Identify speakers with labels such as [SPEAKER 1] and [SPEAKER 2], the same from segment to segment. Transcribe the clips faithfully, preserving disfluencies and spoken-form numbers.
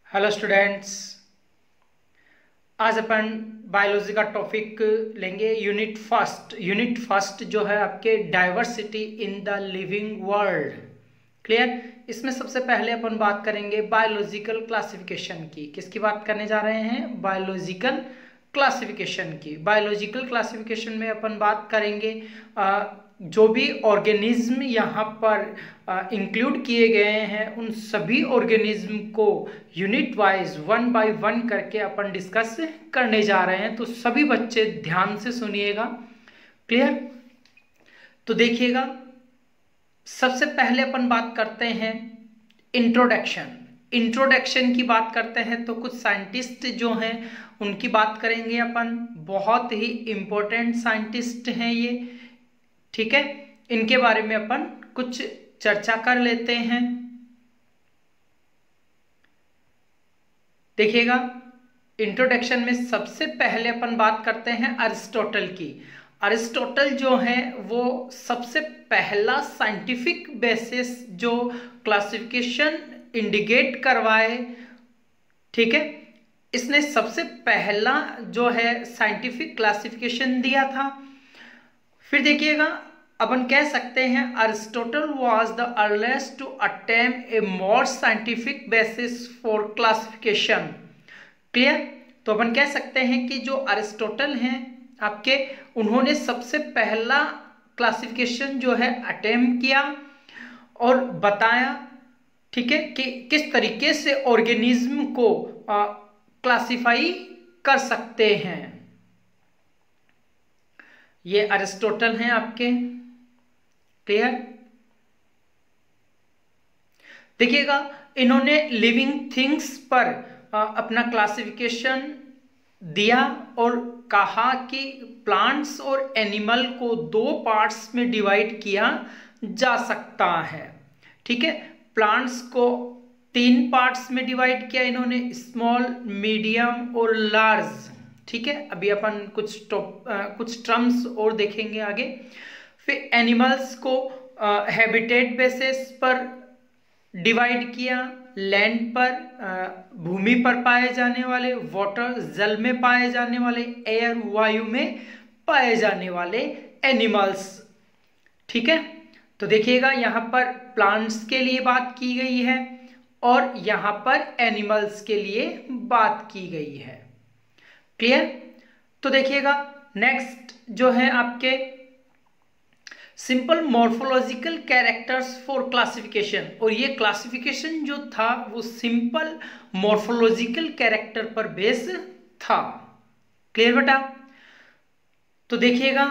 [SPEAKER 1] Hello students, आज अपन biology का टॉपिक लेंगे। यूनिट फर्स्ट यूनिट फर्स्ट जो है आपके diversity in the living world. Clear. इसमें सबसे पहले अपन बात करेंगे बायोलॉजिकल क्लासिफिकेशन की। किसकी बात करने जा रहे हैं? बायोलॉजिकल क्लासिफिकेशन की। बायोलॉजिकल क्लासिफिकेशन में अपन बात करेंगे आ, जो भी ऑर्गेनिज्म यहाँ पर इंक्लूड किए गए हैं उन सभी ऑर्गेनिज्म को unit wise one by one करके अपन डिस्कस करने जा रहे हैं। तो सभी बच्चे ध्यान से सुनिएगा। क्लियर। तो देखिएगा, सबसे पहले अपन बात करते हैं इंट्रोडक्शन। इंट्रोडक्शन की बात करते हैं तो कुछ साइंटिस्ट जो हैं उनकी बात करेंगे अपन। बहुत ही इंपॉर्टेंट साइंटिस्ट हैं ये, ठीक है। इनके बारे में अपन कुछ चर्चा कर लेते हैं। देखिएगा, इंट्रोडक्शन में सबसे पहले अपन बात करते हैं अरिस्टोटल की। अरिस्टोटल जो है वो सबसे पहला साइंटिफिक बेसिस जो क्लासिफिकेशन इंडिकेट करवाए, ठीक है। इसने सबसे पहला जो है साइंटिफिक क्लासिफिकेशन दिया था। फिर देखिएगा, अपन कह सकते हैं Aristotle was the earliest to attempt a more scientific basis for classification. Clear. तो अपन कह सकते हैं कि जो अरिस्टोटल हैं आपके, उन्होंने सबसे पहला क्लासिफिकेशन जो है अटेम्प्ट किया और बताया, ठीक है, कि किस तरीके से ऑर्गेनिज्म को क्लासिफाई कर सकते हैं। ये अरिस्टोटल हैं आपके। क्लियर। देखिएगा, इन्होंने लिविंग थिंग्स पर आ, अपना क्लासिफिकेशन दिया और कहा कि प्लांट्स और एनिमल को दो पार्ट्स में डिवाइड किया जा सकता है, ठीक है। प्लांट्स को तीन पार्ट्स में डिवाइड किया इन्होंने, स्मॉल, मीडियम और लार्ज, ठीक है। अभी अपन कुछ टॉप कुछ टर्म्स और देखेंगे आगे। फिर एनिमल्स को हैबिटेट बेसिस पर डिवाइड किया, लैंड पर, भूमि पर पाए जाने वाले, वाटर जल में पाए जाने वाले, एयर वायु में पाए जाने वाले एनिमल्स, ठीक है। तो देखिएगा, यहाँ पर प्लांट्स के लिए बात की गई है और यहाँ पर एनिमल्स के लिए बात की गई है। क्लियर। तो देखिएगा, नेक्स्ट जो है आपके simple morphological characters for classification. और ये क्लासिफिकेशन जो था वो सिंपल मॉर्फोलॉजिकल कैरेक्टर पर बेस था। क्लियर बेटा। तो देखिएगा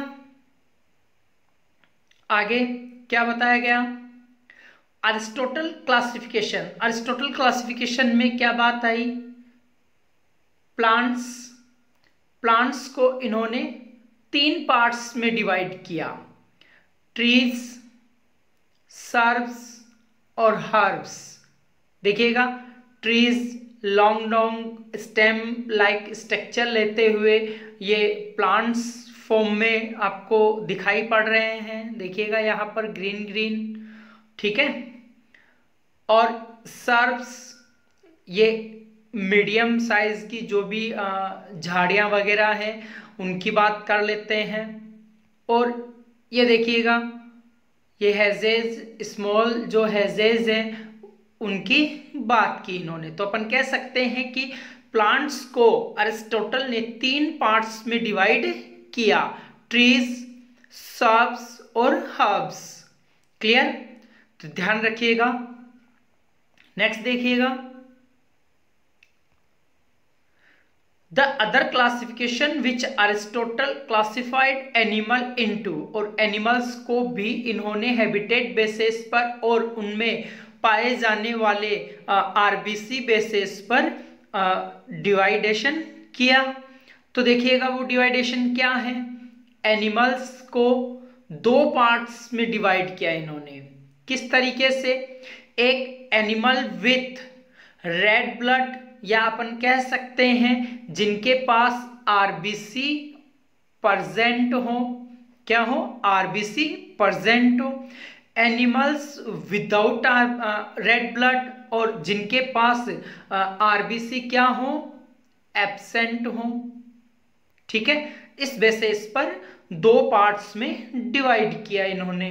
[SPEAKER 1] आगे क्या बताया गया। Aristotle classification. अरिस्टोटल क्लासिफिकेशन में क्या बात आई? प्लांट्स प्लांट्स को इन्होंने तीन पार्ट्स में डिवाइड किया, ट्रीज, सर्ब्स और हर्ब्स। देखिएगा, trees long long stem like structure लेते हुए ये प्लांट्स फॉर्म में आपको दिखाई पड़ रहे हैं। देखिएगा यहाँ पर ग्रीन ग्रीन, ठीक है। और सर्ब्स, ये मीडियम साइज की जो भी झाड़ियाँ वगैरह हैं उनकी बात कर लेते हैं। और ये देखिएगा, ये हेजेज, स्मॉल जो हेजेज हैं उनकी बात की इन्होंने। तो अपन कह सकते हैं कि प्लांट्स को अरिस्टोटल ने तीन पार्ट्स में डिवाइड किया, ट्रीज, सर्ब्स और हर्ब्स। क्लियर। तो ध्यान रखिएगा। नेक्स्ट देखिएगा, the other classification which Aristotle classified animal into. और एनिमल्स को भी इन्होंने हैबिटेट बेसिस पर और उनमें पाए जाने वाले आरबीसी बेसिस पर डिवाइडेशन किया। तो देखिएगा, वो डिवाइडेशन क्या है? एनिमल्स को दो पार्ट्स में डिवाइड किया इन्होंने। किस तरीके से? एक एनिमल विथ रेड ब्लड, या अपन कह सकते हैं जिनके पास आरबीसी प्रेजेंट हो। क्या हो? आरबीसी प्रेजेंट हो। एनिमल्स विदाउट रेड ब्लड और जिनके पास आरबीसी क्या हो, एब्सेंट हो। ठीक है, इस बेसिस पर दो पार्ट्स में डिवाइड किया इन्होंने।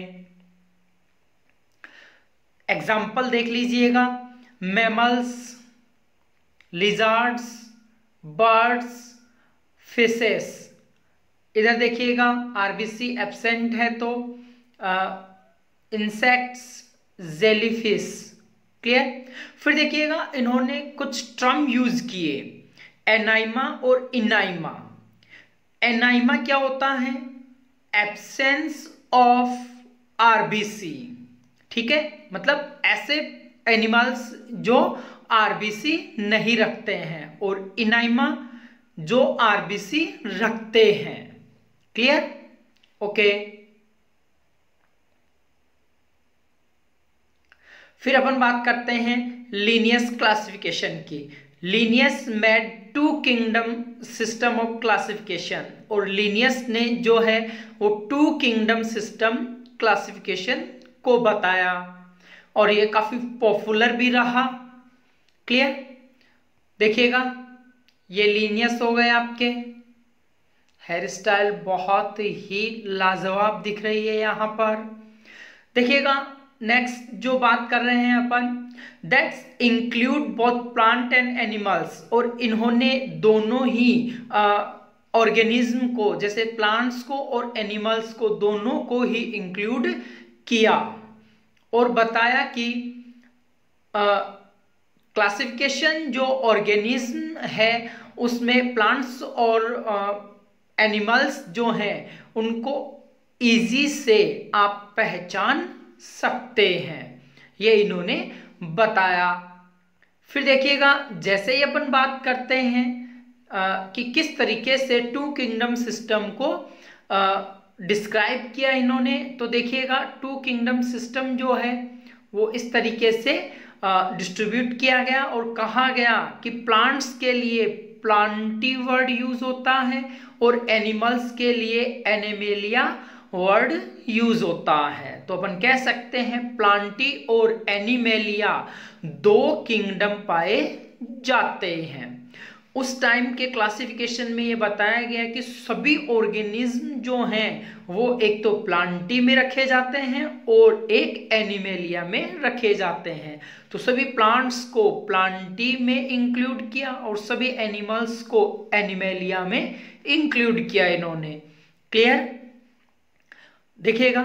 [SPEAKER 1] एग्जाम्पल देख लीजिएगा, मैमल्स, लिजार्ड्स, बर्ड्स, फिशेस। इधर देखिएगा आरबीसी एब्सेंट है तो इंसेक्ट्स, जेलीफिश। क्लियर। फिर देखिएगा इन्होंने कुछ टर्म यूज किए, एनाइमा और इनाइमा। एनाइमा क्या होता है, एब्सेंस ऑफ आरबीसी। ठीक है, मतलब ऐसे एनिमल्स जो आरबीसी नहीं रखते हैं, और इनाइमा जो आरबीसी रखते हैं। Clear, okay. फिर अपन बात करते हैं लीनियस क्लासिफिकेशन की। Linnaeus made two kingdom system of classification, और लीनियस ने जो है वो टू किंगडम सिस्टम क्लासिफिकेशन को बताया, और ये काफी पॉपुलर भी रहा। क्लियर। देखिएगा ये लीनियस हो गए आपके, हेयर स्टाइल बहुत ही लाजवाब दिख रही है यहां पर। देखिएगा नेक्स्ट जो बात कर रहे हैं अपन, that's include both plant and animals, और इन्होंने दोनों ही ऑर्गेनिज्म को, जैसे प्लांट्स को और एनिमल्स को, दोनों को ही इंक्लूड किया, और बताया कि क्लासिफिकेशन जो ऑर्गेनिज्म है उसमें प्लांट्स और एनिमल्स uh, जो हैं उनको इजी से आप पहचान सकते हैं, ये इन्होंने बताया। फिर देखिएगा जैसे ही अपन बात करते हैं uh, कि किस तरीके से टू किंगडम सिस्टम को डिस्क्राइब uh, किया इन्होंने, तो देखिएगा टू किंगडम सिस्टम जो है वो इस तरीके से डिस्ट्रीब्यूट uh, किया गया, और कहा गया कि प्लांट्स के लिए प्लांटी वर्ड यूज होता है और एनिमल्स के लिए एनिमेलिया वर्ड यूज होता है। तो अपन कह सकते हैं प्लांटी और एनिमेलिया दो किंगडम पाए जाते हैं। उस टाइम के क्लासिफिकेशन में ये बताया गया कि सभी ऑर्गेनिज्म जो हैं वो एक तो प्लांटी में रखे जाते हैं और एक एनिमेलिया में रखे जाते हैं। तो सभी प्लांट्स को प्लांटी में इंक्लूड किया और सभी एनिमल्स को एनिमेलिया में इंक्लूड किया इन्होंने। क्लियर। देखिएगा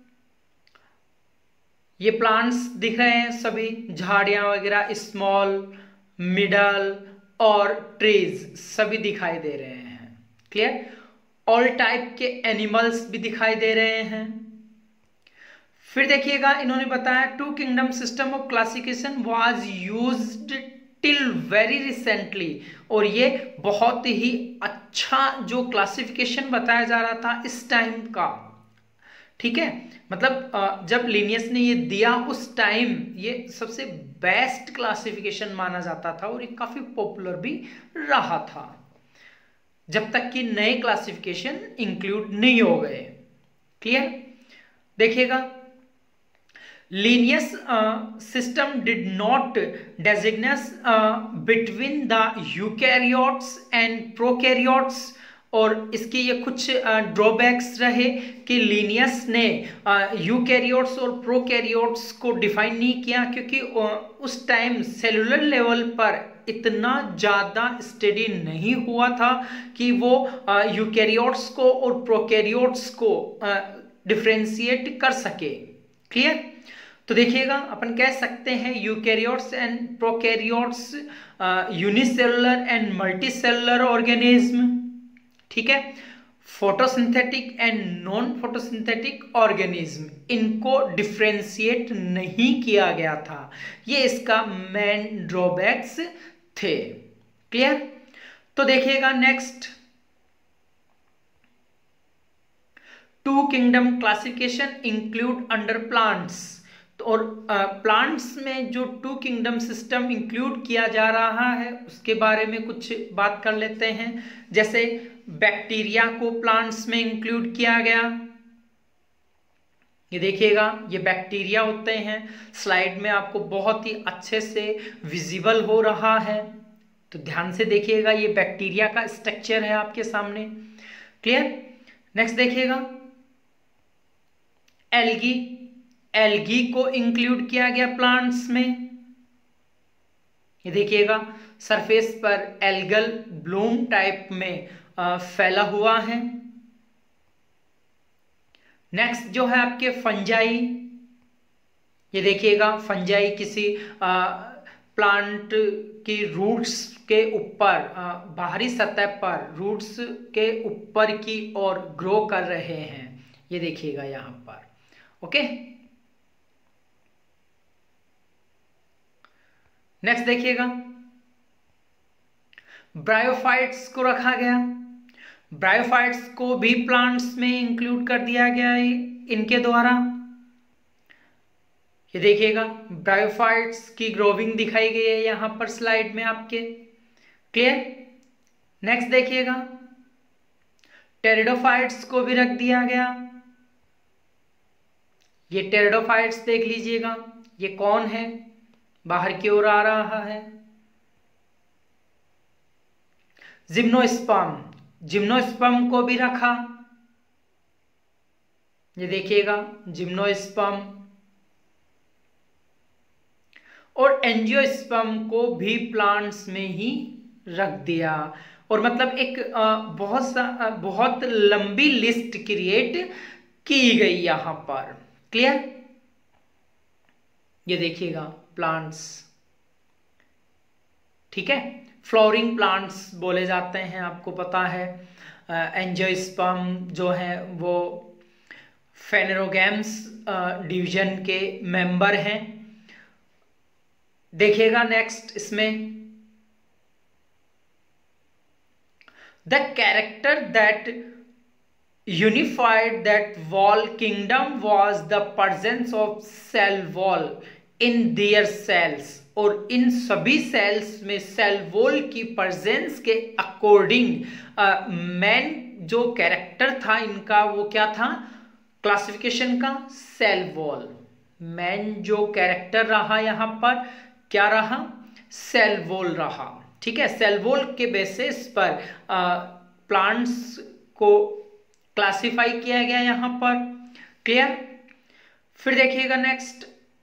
[SPEAKER 1] ये प्लांट्स दिख रहे हैं सभी, झाड़ियां वगैरह, स्मॉल, मिडल और ट्रीज सभी दिखाई दे रहे हैं। क्लियर। ऑल टाइप के एनिमल्स भी दिखाई दे रहे हैं। फिर देखिएगा इन्होंने बताया two kingdom system of classification was used till very recently, और ये बहुत ही अच्छा जो क्लासिफिकेशन बताया जा रहा था इस टाइम का। ठीक है, मतलब जब लीनियस ने ये दिया उस टाइम ये सबसे बेस्ट क्लासिफिकेशन माना जाता था, और ये काफी पॉपुलर भी रहा था जब तक कि नए क्लासिफिकेशन इंक्लूड नहीं हो गए। क्लियर। देखिएगा Linnaeus system did not designate between the eukaryotes and prokaryotes, और इसके ये कुछ ड्रॉबैक्स रहे कि लीनियस ने यूकैरियोट्स और प्रोकैरियोट्स को डिफाइन नहीं किया, क्योंकि उस टाइम सेलुलर लेवल पर इतना ज़्यादा स्टडी नहीं हुआ था कि वो यूकैरियोट्स को और प्रोकैरियोट्स को डिफरेंशिएट कर सके। क्लियर। तो देखिएगा अपन कह सकते हैं eukaryotes and prokaryotes unicellular and multicellular organism. ठीक है। Photosynthetic and non photosynthetic organism, इनको डिफरेंशिएट नहीं किया गया था, ये इसका मेन ड्रॉबैक्स थे। क्लियर। तो देखिएगा next two kingdom classification include under plants, और प्लांट्स uh, में जो टू किंगडम सिस्टम इंक्लूड किया जा रहा है उसके बारे में कुछ बात कर लेते हैं। जैसे बैक्टीरिया को प्लांट्स में इंक्लूड किया गया, ये देखिएगा, ये बैक्टीरिया होते हैं। स्लाइड में आपको बहुत ही अच्छे से विजिबल हो रहा है, तो ध्यान से देखिएगा। ये बैक्टीरिया का स्ट्रक्चर है आपके सामने। क्लियर। नेक्स्ट देखिएगा, एल्गी। एल्गी को इंक्लूड किया गया प्लांट्स में। ये देखिएगा, सरफेस पर एल्गल ब्लूम टाइप में आ, फैला हुआ है। नेक्स्ट जो है आपके फंजाई। ये देखिएगा, फंजाई किसी आ, प्लांट की रूट्स के ऊपर, बाहरी सतह पर रूट्स के ऊपर की ओर ग्रो कर रहे हैं। ये देखिएगा यहां पर। ओके, नेक्स्ट देखिएगा, ब्रायोफाइट्स को रखा गया। ब्रायोफाइट्स को भी प्लांट्स में इंक्लूड कर दिया गया है इनके द्वारा। ये देखिएगा, ब्रायोफाइट्स की ग्रोविंग दिखाई गई है यहां पर स्लाइड में आपके। क्लियर। नेक्स्ट देखिएगा, टेरिडोफाइट्स को भी रख दिया गया। ये टेरिडोफाइट्स देख लीजिएगा, ये कौन है, बाहर की ओर आ रहा है। जिम्नोस्पर्म, जिम्नोस्पर्म को भी रखा। ये देखिएगा, जिम्नोस्पर्म और एंजियोस्पर्म को भी प्लांट्स में ही रख दिया। और मतलब एक बहुत सा बहुत लंबी लिस्ट क्रिएट की गई यहां पर। क्लियर। ये देखिएगा प्लांट्स, ठीक है, फ्लावरिंग प्लांट्स बोले जाते हैं, आपको पता है। एंजियोस्पर्म जो है वो फेनेरोगैम्स डिवीजन के मेंबर हैं। देखिएगा नेक्स्ट इसमें, the character that unified that wall kingdom was the presence of cell wall in their cells. और इन सभी सेल्स में सेल वॉल की प्रेजेंस के अकॉर्डिंग मेन जो कैरेक्टर था इनका वो क्या था, क्लासिफिकेशन का, सेल वॉल। मेन जो कैरेक्टर रहा यहां पर क्या रहा, सेल वॉल रहा। ठीक है, सेल वॉल के बेसिस पर प्लांट्स को क्लासिफाई किया गया यहां पर। क्लियर। फिर देखिएगा next,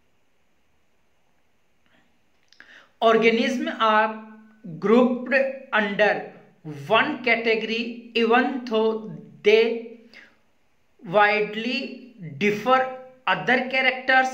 [SPEAKER 1] organisms are grouped under one category even though they widely differ other characters.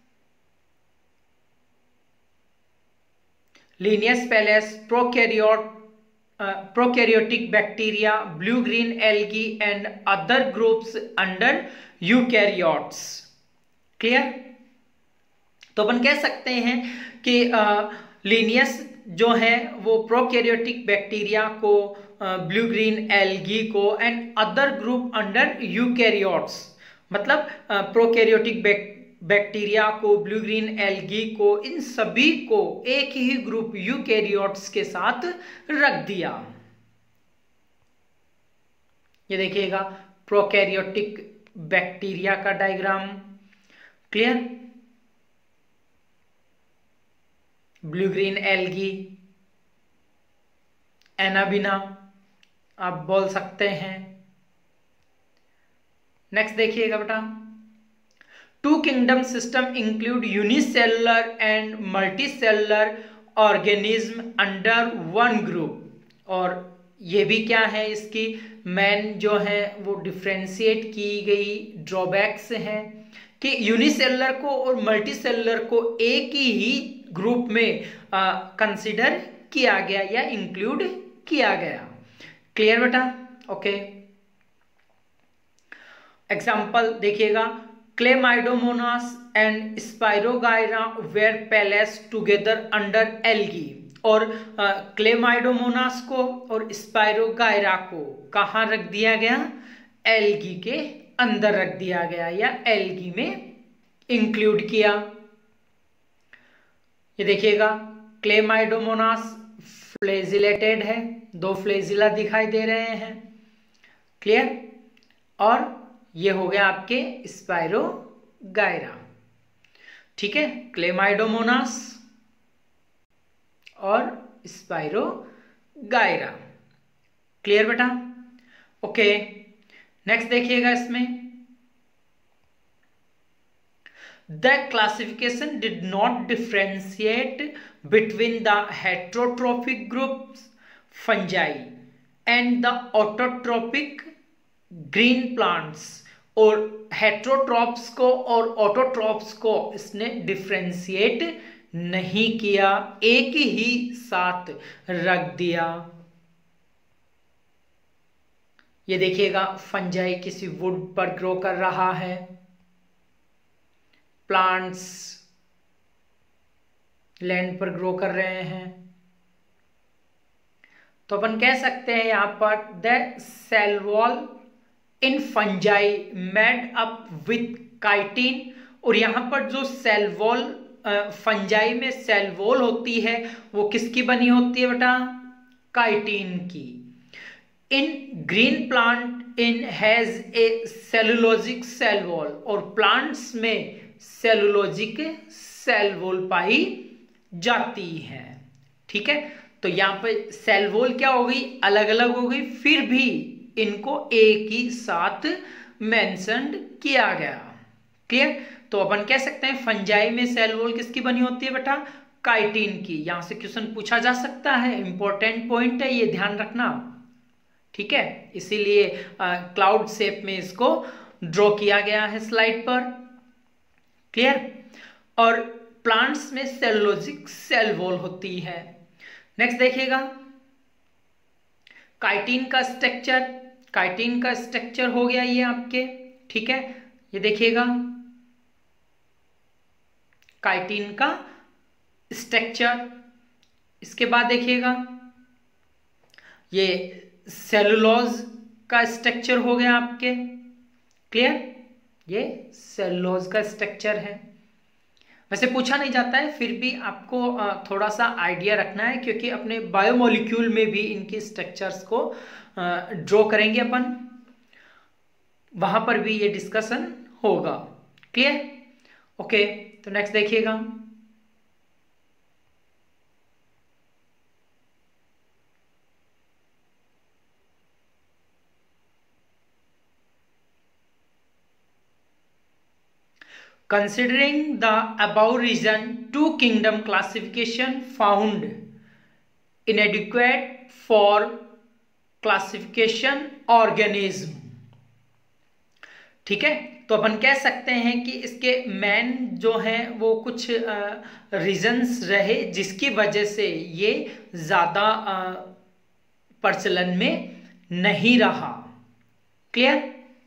[SPEAKER 1] Linnaeus Pallas, prokaryote, uh, prokaryotic bacteria, blue-green algae and other groups under eukaryotes. Clear? तो अपन कह सकते हैं कि लिनियस जो है वो प्रोकैरियोटिक बैक्टीरिया को, ब्लू ग्रीन एल्गी को and other group under eukaryotes, मतलब प्रोकैरियोटिक बैक्टीरिया को, ब्लू ग्रीन एल्गी को, इन सभी को एक ही ग्रुप यूकैरियोट्स के साथ रख दिया। ये देखिएगा प्रोकैरियोटिक बैक्टीरिया का diagram. Clear. Blue green algae, Anabaena आप बोल सकते हैं। नेक्स्ट देखिएगा बेटा, two kingdom system include unicellular and multicellular organism under one group. और ये भी क्या है, इसकी मेन जो है वो डिफ्रेंशिएट की गई ड्रॉबैक्स हैं कि यूनिसेलुलर को और मल्टीसेलुलर को एक ही ग्रुप में कंसीडर किया गया या इंक्लूड किया गया। क्लियर बेटा। ओके, एग्जांपल देखिएगा, Chlamydomonas and Spirogyra were placed together under algae. और क्लेमाइडोमोनास को और स्पाइरोगायरा को कहाँ रख दिया गया, एल्गी के अंदर रख दिया गया या एल्गी में इंक्लूड किया। ये देखिएगा, क्लेमाइडोमोनास फ्लेजिलेटेड है, दो फ्लेजिला दिखाई दे रहे हैं। क्लियर। और ये हो गया आपके स्पाइरो गायरा। ठीक है, क्लेमाइडोमोनास और स्पाइरो गायरा। क्लियर बेटा? ओके, नेक्स्ट देखिएगा इसमें, the classification did not differentiate between the heterotrophic groups fungi and the autotrophic green plants. और हेट्रोट्रॉप्स को और ऑटोट्रॉप्स को इसने डिफरेंशिएट नहीं किया, एक ही साथ रख दिया। ये देखिएगा, फंजाई किसी वुड पर ग्रो कर रहा है, प्लांट्स लैंड पर ग्रो कर रहे हैं। तो अपन कह सकते हैं यहां पर the cell wall in fungi made up with chitin. और यहां पर जो सेल वॉल फंजाई में सेल वॉल होती है वो किसकी बनी होती है बेटा? काइटिन की। In green plant in has a cellulosic cell wall. और प्लांट्स में सेलुलोजिक सेल वॉल पाई जाती है। ठीक है, तो यहां पे सेल वॉल क्या हो गई? अलग अलग हो गई, फिर भी इनको एक ही साथ मेंशन किया गया। क्लियर? तो अपन कह सकते हैं फंजाई में सेल वॉल किसकी बनी होती है बेटा? काइटिन की। यहां से क्वेश्चन पूछा जा सकता है, इंपॉर्टेंट पॉइंट है, ये ध्यान रखना। ठीक है, इसीलिए क्लाउड शेप में इसको ड्रॉ किया गया है स्लाइड पर। क्लियर? और प्लांट्स में सेलुलोजिक सेल वॉल होती है। नेक्स्ट देखिएगा, काइटिन का स्ट्रक्चर। काइटिन का स्ट्रक्चर हो गया ये आपके। ठीक है, ये देखिएगा काइटिन का स्ट्रक्चर। इसके बाद देखिएगा ये सेलुलोज का स्ट्रक्चर हो गया आपके। क्लियर? ये सेलुलोज का स्ट्रक्चर है। वैसे पूछा नहीं जाता है, फिर भी आपको थोड़ा सा आइडिया रखना है, क्योंकि अपने बायोमोलिक्यूल में भी इनके स्ट्रक्चर्स को ड्रॉ करेंगे अपन, वहां पर भी ये डिस्कशन होगा। क्लियर? ओके, तो नेक्स्ट देखिएगा, considering the above reason, two kingdom classification found inadequate for classification organism। ठीक है, तो अपन कह सकते हैं कि इसके मेन जो हैं वो कुछ रीजंस रहे जिसकी वजह से ये ज्यादा प्रचलन में नहीं रहा। Clear?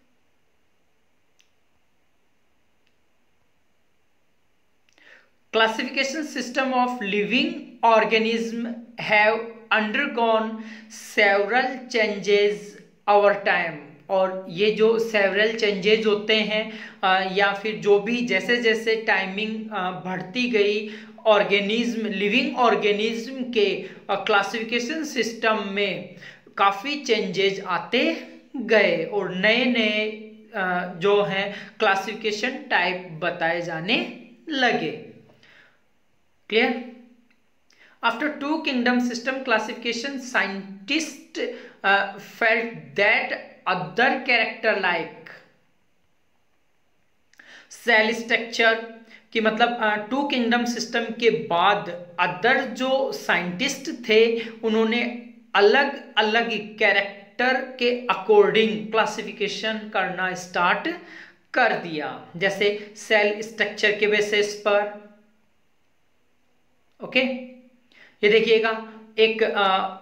[SPEAKER 1] Classification system of living organism have undergone several changes over time। और ये जो several changes होते हैं आ, या फिर जो भी जैसे जैसे टाइमिंग बढ़ती गई ऑर्गेनिज्म लिविंग ऑर्गेनिज्म के क्लासिफिकेशन सिस्टम में काफ़ी चेंजेज आते गए और नए नए जो हैं क्लासिफिकेशन टाइप बताए जाने लगे। Clear? After two kingdom system classification, scientists uh, felt that other character like cell structure कि मतलब टू किंगडम सिस्टम के बाद अदर जो साइंटिस्ट थे उन्होंने अलग अलग कैरेक्टर के अकॉर्डिंग क्लासिफिकेशन करना स्टार्ट कर दिया, जैसे सेल स्ट्रक्चर के बेसिस पर। ओके, ये देखिएगा एक आ,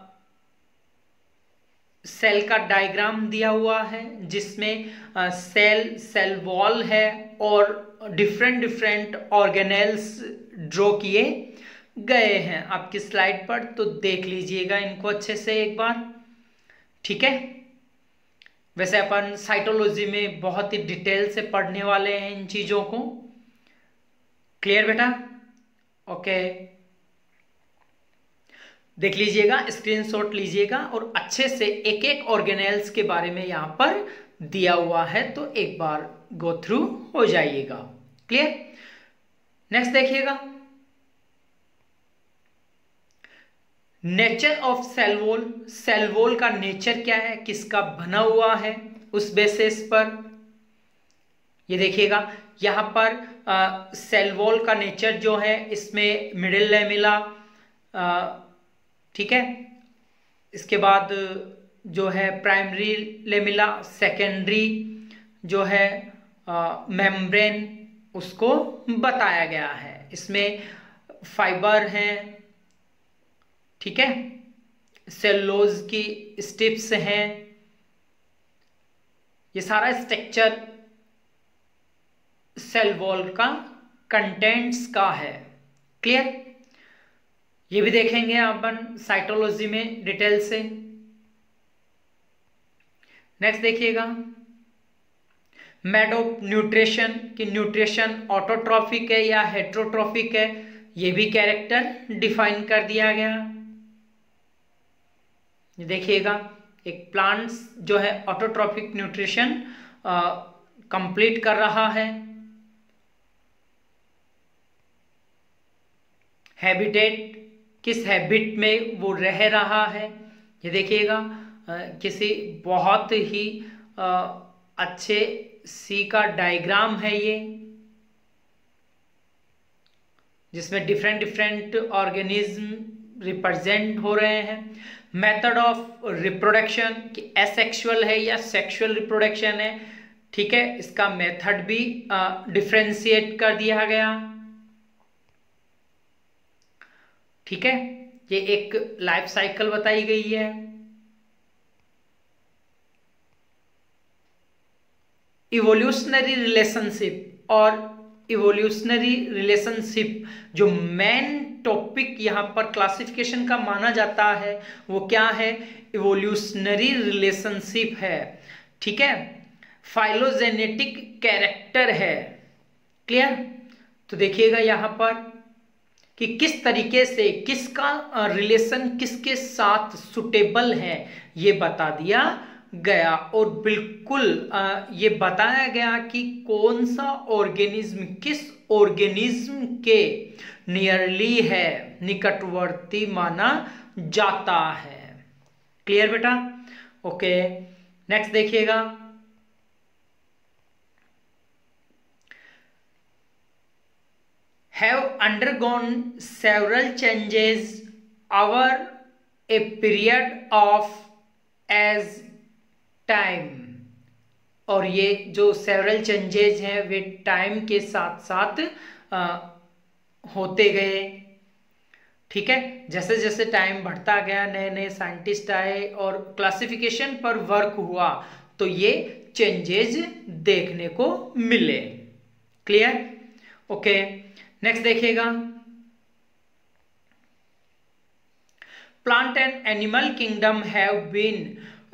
[SPEAKER 1] सेल का डायग्राम दिया हुआ है जिसमें आ, सेल सेल वॉल है और डिफरेंट डिफरेंट ऑर्गेनेल्स ड्रॉ किए गए हैं आपकी स्लाइड पर, तो देख लीजिएगा इनको अच्छे से एक बार। ठीक है, वैसे अपन साइटोलॉजी में बहुत ही डिटेल से पढ़ने वाले हैं इन चीजों को। क्लियर बेटा? ओके, देख लीजिएगा, स्क्रीनशॉट लीजिएगा और अच्छे से एक एक ऑर्गेनेल्स के बारे में यहां पर दिया हुआ है, तो एक बार गो थ्रू हो जाइएगा। क्लियर। नेक्स्ट देखिएगा, nature of cell wall. Cell wall का नेचर क्या है, किसका बना हुआ है, उस बेसिस पर ये देखिएगा। यहां पर सेल वॉल का नेचर जो है, इसमें मिडिल लेमिला, ठीक है, इसके बाद जो है प्राइमरी लेमिला, सेकेंडरी जो है मेम्ब्रेन, उसको बताया गया है। इसमें फाइबर हैं, ठीक है, सेलुलोज की स्ट्रिप्स हैं, ये सारा स्ट्रक्चर सेल वॉल का कंटेंट्स का है। क्लियर। ये भी देखेंगे अपन साइटोलॉजी में डिटेल से। नेक्स्ट देखिएगा, मेड ऑफ न्यूट्रिशन, कि न्यूट्रिशन ऑटोट्रॉफिक है या हेट्रोट्रॉफिक है, ये भी कैरेक्टर डिफाइन कर दिया गया। देखिएगा, एक प्लांट्स जो है ऑटोट्रॉफिक न्यूट्रिशन कंप्लीट कर रहा है। हैबिटेट, किस हैबिट में वो रह रहा है, ये देखिएगा। किसी बहुत ही आ, अच्छे सी का डायग्राम है ये, जिसमें डिफरेंट डिफरेंट ऑर्गेनिज्म रिप्रेजेंट हो रहे हैं। मेथड ऑफ रिप्रोडक्शन, कि एसेक्सुअल है या सेक्सुअल रिप्रोडक्शन है, ठीक है, इसका मेथड भी डिफरेंशिएट कर दिया गया। ठीक है, ये एक लाइफ साइकिल बताई गई है। इवोल्यूशनरी रिलेशनशिप, और इवोल्यूशनरी रिलेशनशिप जो मेन टॉपिक यहां पर क्लासिफिकेशन का माना जाता है, वो क्या है, इवोल्यूशनरी रिलेशनशिप है। ठीक है, फाइलोजेनेटिक कैरेक्टर है। क्लियर। तो देखिएगा यहां पर कि किस तरीके से किसका रिलेशन किसके साथ सुटेबल है, ये बता दिया गया। और बिल्कुल ये बताया गया कि कौन सा ऑर्गेनिज्म किस ऑर्गेनिज्म के नियरली है, निकटवर्ती माना जाता है। क्लियर बेटा। ओके, नेक्स्ट देखिएगा, have undergone several changes over a period of as time, और ये जो several changes हैं वे टाइम के साथ साथ आ, होते गए। ठीक है, जैसे जैसे टाइम बढ़ता गया, नए नए साइंटिस्ट आए और क्लासिफिकेशन पर वर्क हुआ, तो ये चेंजेस देखने को मिले। क्लियर। ओके, नेक्स्ट देखिएगा, plant and animal kingdom have been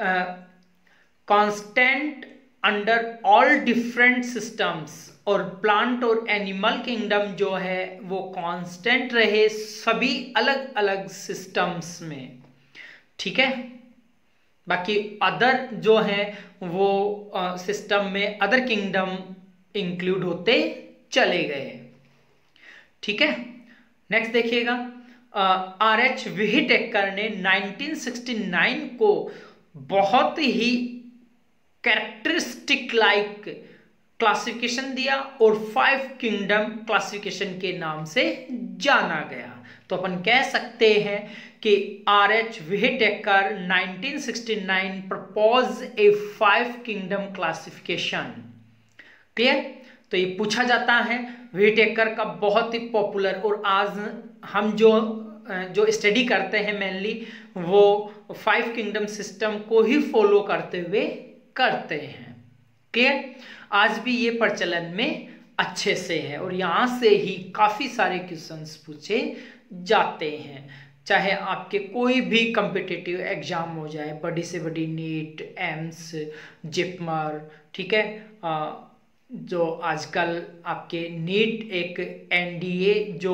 [SPEAKER 1] constant under all different systems, और प्लांट और एनिमल किंगडम जो है वो कांस्टेंट रहे सभी अलग अलग सिस्टम्स में। ठीक है, बाकी अदर जो है वो सिस्टम uh, में अदर किंगडम इंक्लूड होते चले गए। ठीक है, नेक्स्ट देखिएगा, आर एच व्हिटेकर ने नाइनटीन सिक्सटी नाइन को बहुत ही कैरेक्टरिस्टिक लाइक क्लासिफिकेशन दिया और फाइव किंगडम क्लासिफिकेशन के नाम से जाना गया। तो अपन कह सकते हैं कि R H Whittaker nineteen sixty nine propose a five kingdom classification. Clear. तो ये पूछा जाता है, व्हिटेकर का बहुत ही पॉपुलर, और आज हम जो जो स्टडी करते हैं मेनली वो फाइव किंगडम सिस्टम को ही फॉलो करते हुए करते हैं। क्लियर। आज भी ये प्रचलन में अच्छे से है और यहाँ से ही काफ़ी सारे क्वेश्चंस पूछे जाते हैं, चाहे आपके कोई भी कम्पिटिटिव एग्जाम हो जाए, बड़ी से बड़ी नीट, एम्स, जिपमर। ठीक है, आ, जो आजकल आपके नीट एक एनडीए जो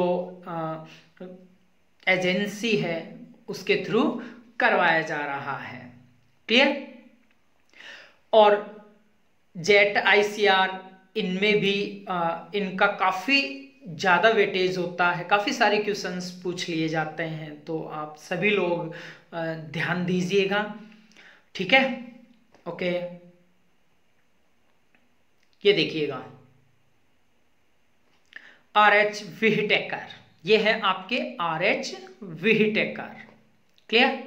[SPEAKER 1] एजेंसी है उसके थ्रू करवाया जा रहा है। क्लियर। और जेट आईसीआर इनमें भी आ, इनका काफ़ी ज़्यादा वेटेज होता है, काफ़ी सारे क्वेश्चंस पूछ लिए जाते हैं, तो आप सभी लोग आ, ध्यान दीजिएगा, ठीक है। ओके, ये देखिएगा आर एच व्हिटेकर, ये है आपके R H Whittaker, clear.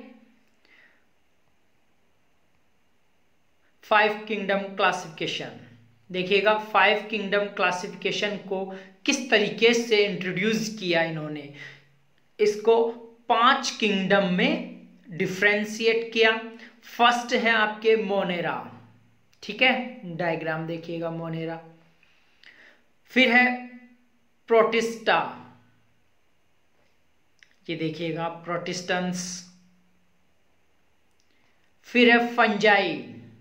[SPEAKER 1] Five kingdom classification देखिएगा, फाइव किंगडम क्लासिफिकेशन को किस तरीके से इंट्रोड्यूस किया इन्होंने, इसको पांच किंगडम में डिफ्रेंशिएट किया। फर्स्ट है आपके मोनेरा, ठीक है, डायग्राम देखिएगा मोनेरा। फिर है प्रोटिस्टा, ये देखिएगा प्रोटेस्टेंट्स। फिर है फंजाई,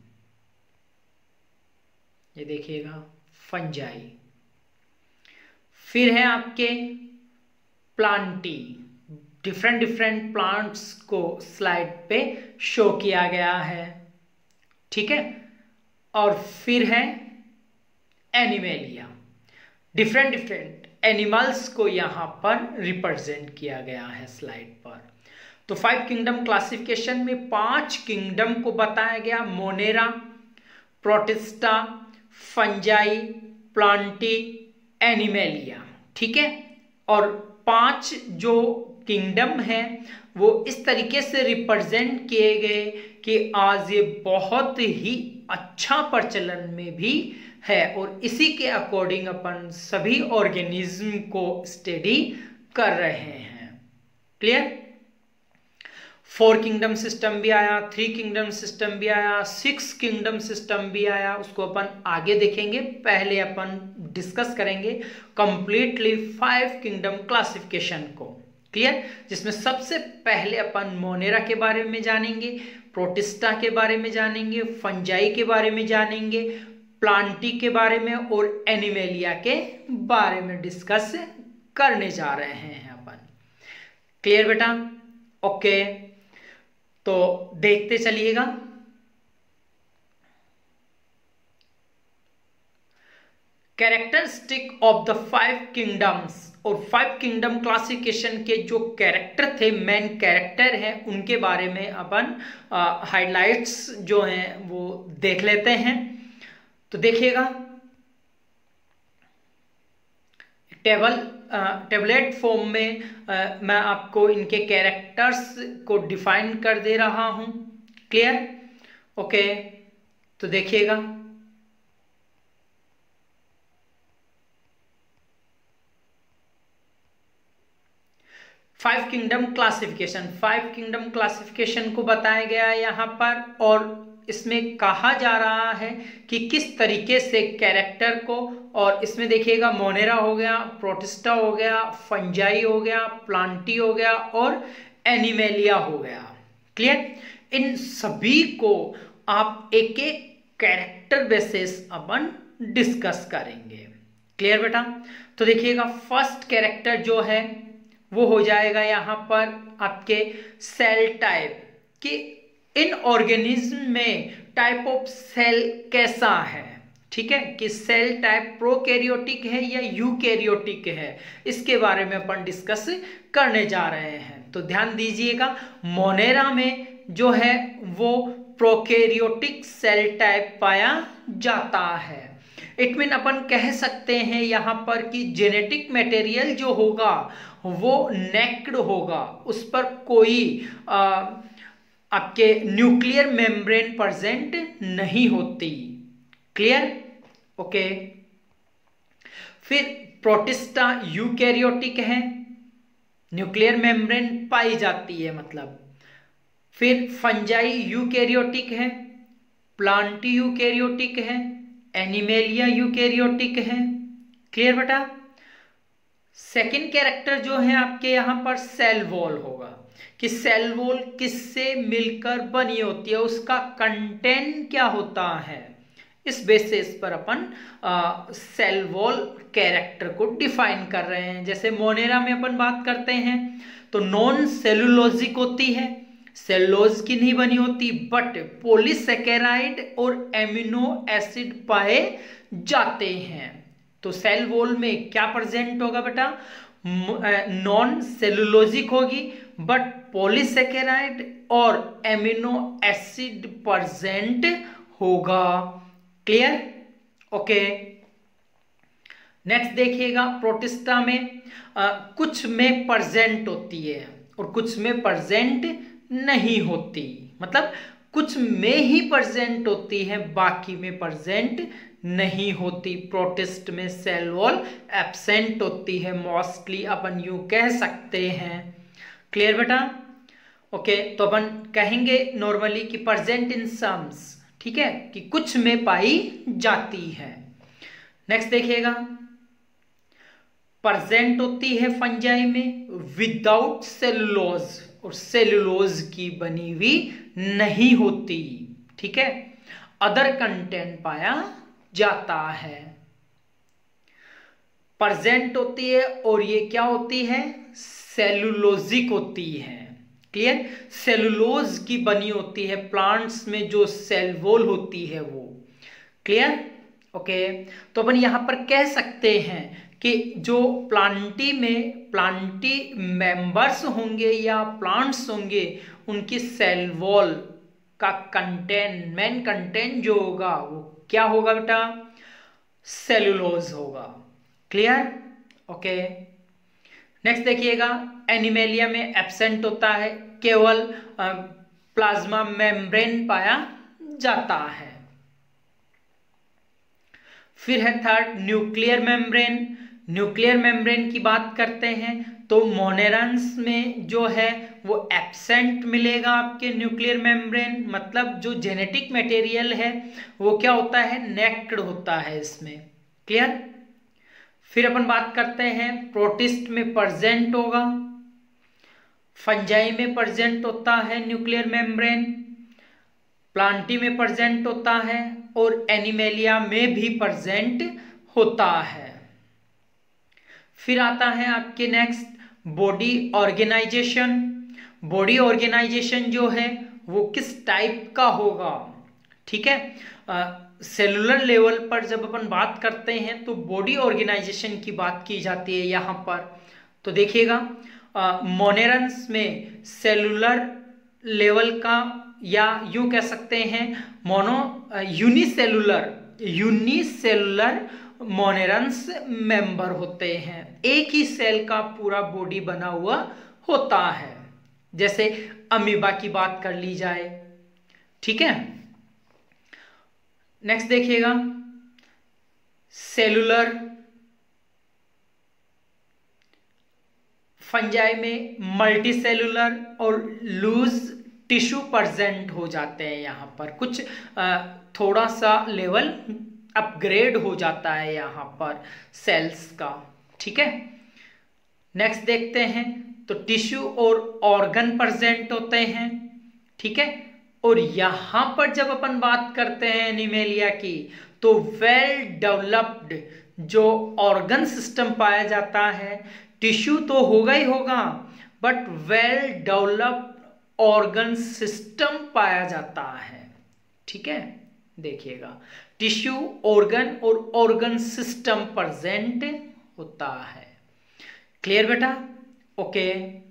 [SPEAKER 1] ये देखिएगा फंजाई। फिर है आपके प्लांटी, डिफरेंट डिफरेंट प्लांट्स को स्लाइड पे शो किया गया है, ठीक है। और फिर है एनिमेलिया, डिफरेंट डिफरेंट एनिमल्स को यहां पर रिप्रेजेंट किया गया है स्लाइड पर। तो फाइव किंगडम क्लासिफिकेशन में पांच किंगडम को बताया गया, Monera, Protista, Fungi, Plantae, Animalia, ठीक है। और पांच जो किंगडम हैं वो इस तरीके से रिप्रेजेंट किए गए कि आज ये बहुत ही अच्छा प्रचलन में भी है, और इसी के अकॉर्डिंग अपन सभी ऑर्गेनिज्म को स्टडी कर रहे हैं, क्लियर। फोर किंगडम सिस्टम भी आया, थ्री किंगडम सिस्टम भी आया, सिक्स किंगडम सिस्टम भी आया, उसको अपन आगे देखेंगे। पहले अपन डिस्कस करेंगे कंप्लीटली फाइव किंगडम क्लासिफिकेशन को, क्लियर, जिसमें सबसे पहले अपन मोनेरा के बारे में जानेंगे, प्रोटिस्टा के बारे में जानेंगे, फंजाई के बारे में जानेंगे, प्लांटी के बारे में और एनिमेलिया के बारे में डिस्कस करने जा रहे हैं अपन, क्लियर बेटा। ओके, तो देखते चलिएगा। Characteristic of the five kingdoms, और फाइव किंगडम क्लासिफिकेशन के जो कैरेक्टर थे, मेन कैरेक्टर हैं, उनके बारे में अपन हाइलाइट्स जो हैं वो देख लेते हैं। तो देखिएगा टेबल टेबलेट फॉर्म में आ, मैं आपको इनके कैरेक्टर्स को डिफाइन कर दे रहा हूं, क्लियर। ओके, तो देखिएगा five kingdom classification, five kingdom classification को बताया गया है यहाँ पर, और इसमें कहा जा रहा है कि किस तरीके से कैरेक्टर को, और इसमें देखिएगा मोनेरा हो गया, प्रोटिस्टा हो गया, फंजाई हो गया, प्लांटी हो गया और एनिमेलिया हो गया, क्लियर। इन सभी को आप एक एक कैरेक्टर बेसिस अपन डिस्कस करेंगे, क्लियर बेटा। तो देखिएगा फर्स्ट कैरेक्टर जो है वो हो जाएगा यहाँ पर आपके सेल टाइप, कि इन ऑर्गेनिज्म में टाइप ऑफ सेल कैसा है, ठीक है, कि सेल टाइप प्रोकैरियोटिक है या यूकैरियोटिक है, इसके बारे में अपन डिस्कस करने जा रहे हैं। तो ध्यान दीजिएगा, मोनेरा में जो है वो प्रोकैरियोटिक सेल टाइप पाया जाता है। इट मीन अपन कह सकते हैं यहाँ पर कि जेनेटिक मटेरियल जो होगा वो नेक्ड होगा, उस पर कोई आ, आपके न्यूक्लियर मेम्ब्रेन प्रेजेंट नहीं होती, क्लियर। ओके, फिर प्रोटिस्टा यूकैरियोटिक है, न्यूक्लियर मेम्ब्रेन पाई जाती है मतलब। फिर फंजाई यूकैरियोटिक है, प्लांटी यूकैरियोटिक है, एनिमेलिया यूकैरियोटिक है, क्लियर बेटा। सेकेंड कैरेक्टर जो है आपके यहाँ पर सेल वॉल होगा, कि सेल वॉल किससे मिलकर बनी होती है, उसका कंटेंट क्या होता है, इस बेसिस पर अपन सेल वॉल कैरेक्टर को डिफाइन कर रहे हैं। जैसे मोनेरा में अपन बात करते हैं तो नॉन सेलुलोजिक होती है, सेलुलोज की नहीं बनी होती, बट पॉलीसेकेराइड और एमिनो एसिड पाए जाते हैं। तो सेल वॉल में क्या प्रेजेंट होगा बेटा, नॉन सेलुलोजिक होगी, बट पॉलीसेकेराइड और एमिनो एसिड प्रेजेंट होगा। क्लियर? ओके। नेक्स्ट देखिएगा, प्रोटिस्टा में आ, कुछ में प्रेजेंट होती है और कुछ में प्रेजेंट नहीं होती, मतलब कुछ में ही प्रेजेंट होती है, बाकी में प्रेजेंट नहीं होती। प्रोटिस्ट में सेल वॉल एब्सेंट होती है, मोस्टली अपन यूं कह सकते हैं। क्लियर बेटा? ओके, तो अपन कहेंगे नॉर्मली कि प्रेजेंट इन सम्स, ठीक है, कि कुछ में पाई जाती है। नेक्स्ट देखिएगा, प्रेजेंट होती है फंजाई में विदाउट सेलुलोज, और सेलुलोज की बनी हुई नहीं होती, ठीक है, अदर कंटेंट पाया जाता है। प्रेजेंट होती है और ये क्या होती है, सेलुलोजिक होती है। क्लियर? सेलुलोज की बनी होती है, प्लांट्स में जो सेल वॉल होती है वो। क्लियर? ओके, तो अपन यहां पर कह सकते हैं कि जो प्लांटी में प्लांटी मेंबर्स होंगे या प्लांट्स होंगे, उनकी सेल वॉल का कंटेंट, मेन कंटेंट जो होगा वो क्या होगा बेटा, सेलुलोज होगा। क्लियर? ओके। नेक्स्ट देखिएगा, एनिमेलिया में एब्सेंट होता है, केवल प्लाज्मा मेम्ब्रेन पाया जाता है। फिर है third, nuclear membrane. Nuclear membrane की बात करते हैं तो मोनेरंस में जो है वो एब्सेंट मिलेगा आपके न्यूक्लियर मेम्ब्रेन, मतलब जो जेनेटिक मटेरियल है वो क्या होता है, नेक्ड होता है इसमें। क्लियर? फिर अपन बात करते हैं, प्रोटिस्ट में प्रेजेंट होगा, फंजाई में प्रेजेंट होता है न्यूक्लियर मेम्ब्रेन, प्लांटी में प्रेजेंट होता है और एनिमेलिया में भी प्रेजेंट होता है। फिर आता है आपके next, body organisation. Body organisation जो है वो किस टाइप का होगा, ठीक है, सेलुलर लेवल पर जब अपन बात करते हैं तो बॉडी ऑर्गेनाइजेशन की बात की जाती है यहाँ पर। तो देखिएगा, मोनेरंस में सेलुलर लेवल का, या यूं कह सकते हैं mono unicellular unicellular monerans member होते हैं, एक ही सेल का पूरा बॉडी बना हुआ होता है, जैसे अमीबा की बात कर ली जाए। ठीक है, नेक्स्ट देखिएगा, सेलुलर फंजाई में मल्टी सेलुलर और लूज टिश्यू प्रेजेंट हो जाते हैं। यहाँ पर कुछ थोड़ा सा लेवल अपग्रेड हो जाता है यहाँ पर सेल्स का। ठीक है, नेक्स्ट देखते हैं, तो टिश्यू और ऑर्गन प्रेजेंट होते हैं। ठीक है, और यहाँ पर जब अपन बात करते हैं एनिमेलिया की, तो वेल डेवलप्ड जो ऑर्गन सिस्टम पाया जाता है, टिश्यू तो होगा ही होगा but well developed organ system पाया जाता है। ठीक है, देखिएगा, टिश्यू, ऑर्गन और ऑर्गन सिस्टम प्रेजेंट होता है। क्लियर बेटा? Okay,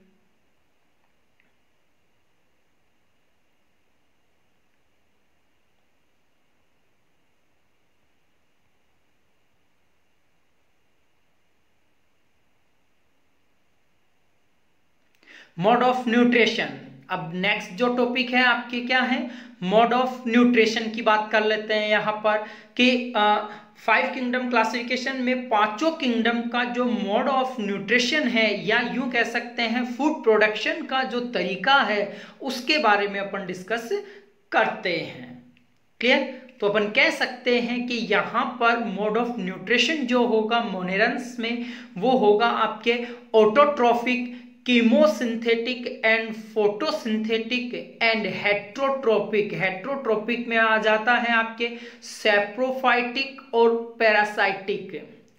[SPEAKER 1] mode of nutrition. अब नेक्स्ट जो टॉपिक है आपके क्या है, मोड ऑफ न्यूट्रिशन की बात कर लेते हैं यहाँ पर कि फाइव किंगडम क्लासिफिकेशन में पांचों किंगडम का जो मोड ऑफ न्यूट्रिशन है, या यूं कह सकते हैं फूड प्रोडक्शन का जो तरीका है, उसके बारे में अपन डिस्कस करते हैं। क्लियर? तो अपन कह सकते हैं कि यहाँ पर मोड ऑफ न्यूट्रिशन जो होगा मोनेरंस में, वो होगा आपके autotrophic, chemosynthetic and photosynthetic and heterotrophic. Heterotrophic में आ जाता है आपके सैप्रोफाइटिक और पैरासाइटिक।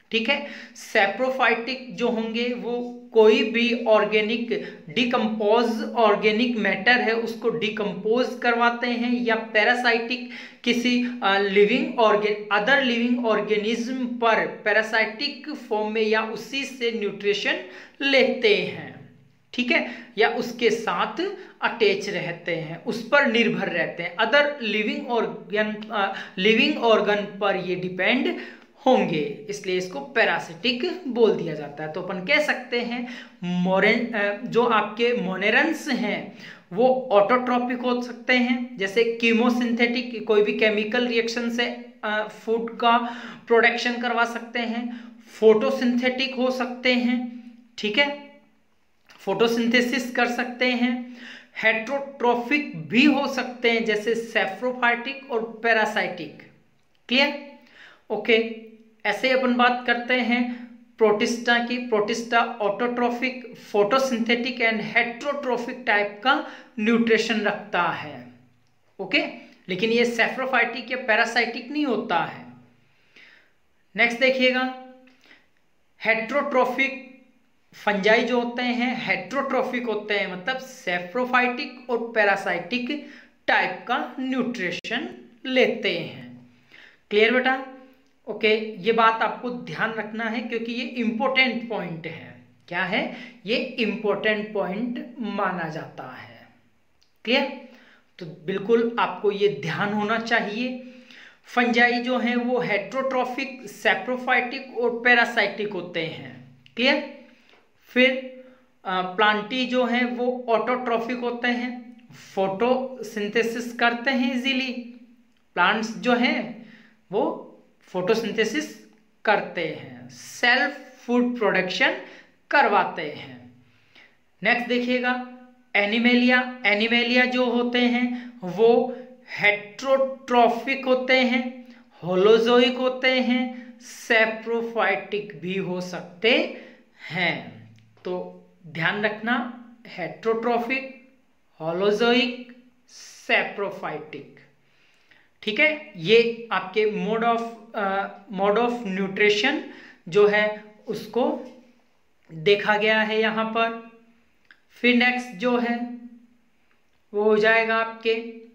[SPEAKER 1] ठीक है। सैप्रोफाइटिक जो होंगे वो कोई भी ऑर्गेनिक डिकम्पोज ऑर्गेनिक मैटर है उसको डिकम्पोज करवाते हैं, या पैरासाइटिक किसी living organ other living organism पर पैरासाइटिक फॉर्म में या उसी से न्यूट्रिशन लेते हैं, ठीक है, या उसके साथ अटैच रहते हैं, उस पर निर्भर रहते हैं, other living organ living organ पर ये डिपेंड होंगे, इसलिए इसको पैरासिटिक बोल दिया जाता है। तो अपन कह सकते हैं मोरेन जो आपके मोनेरंस हैं वो ऑटोट्रॉपिक हो सकते हैं, जैसे कीमोसिंथेटिक, कोई भी केमिकल रिएक्शन से फूड का प्रोडक्शन करवा सकते हैं, फोटोसिंथेटिक हो सकते हैं, ठीक है, फोटोसिंथेसिस कर सकते हैं, हेट्रोट्रोफिक भी हो सकते हैं जैसे सैप्रोफाइटिक और पैरासाइटिक। क्लियर? ओके, ऐसे अपन बात करते हैं प्रोटिस्टा की। Protista autotrophic, photosynthetic and heterotrophic type का न्यूट्रिशन रखता है। ओके, लेकिन ये सैप्रोफाइटिक या पैरासाइटिक नहीं होता है। नेक्स्ट देखिएगा, हेट्रोट्रोफिक फंजाई जो होते हैं हेट्रोट्रोफिक होते हैं, मतलब सैप्रोफाइटिक और पैरासाइटिक टाइप का न्यूट्रिशन लेते हैं। क्लियर बेटा? ओके, ये बात आपको ध्यान रखना है क्योंकि ये इंपॉर्टेंट पॉइंट है। क्या है? ये इंपॉर्टेंट पॉइंट माना जाता है। क्लियर? तो बिल्कुल आपको ये ध्यान होना चाहिए। फंजाई जो हैं वो हेट्रोट्रोफिक, सैप्रोफाइटिक और पैरासाइटिक होते हैं। क्लियर? फिर प्लांटी जो हैं वो ऑटोट्रोफिक होते हैं, फोटोसिंथेसिस करते हैं इजीली। प्लांट्स जो हैं वो फोटोसिंथेसिस करते हैं, सेल्फ फूड प्रोडक्शन करवाते हैं। नेक्स्ट देखिएगा, एनिमेलिया। एनिमेलिया जो होते हैं वो हेट्रोट्रोफिक होते हैं, होलोजोइक होते हैं, सैप्रोफाइटिक भी हो सकते हैं। तो ध्यान रखना, हेट्रोट्रोफिक, होलोजोइक, सैप्रोफाइटिक, ठीक है। ये आपके mode of mode of nutrition जो है उसको देखा गया है यहाँ पर। फिर नेक्स्ट जो है वो हो जाएगा आपके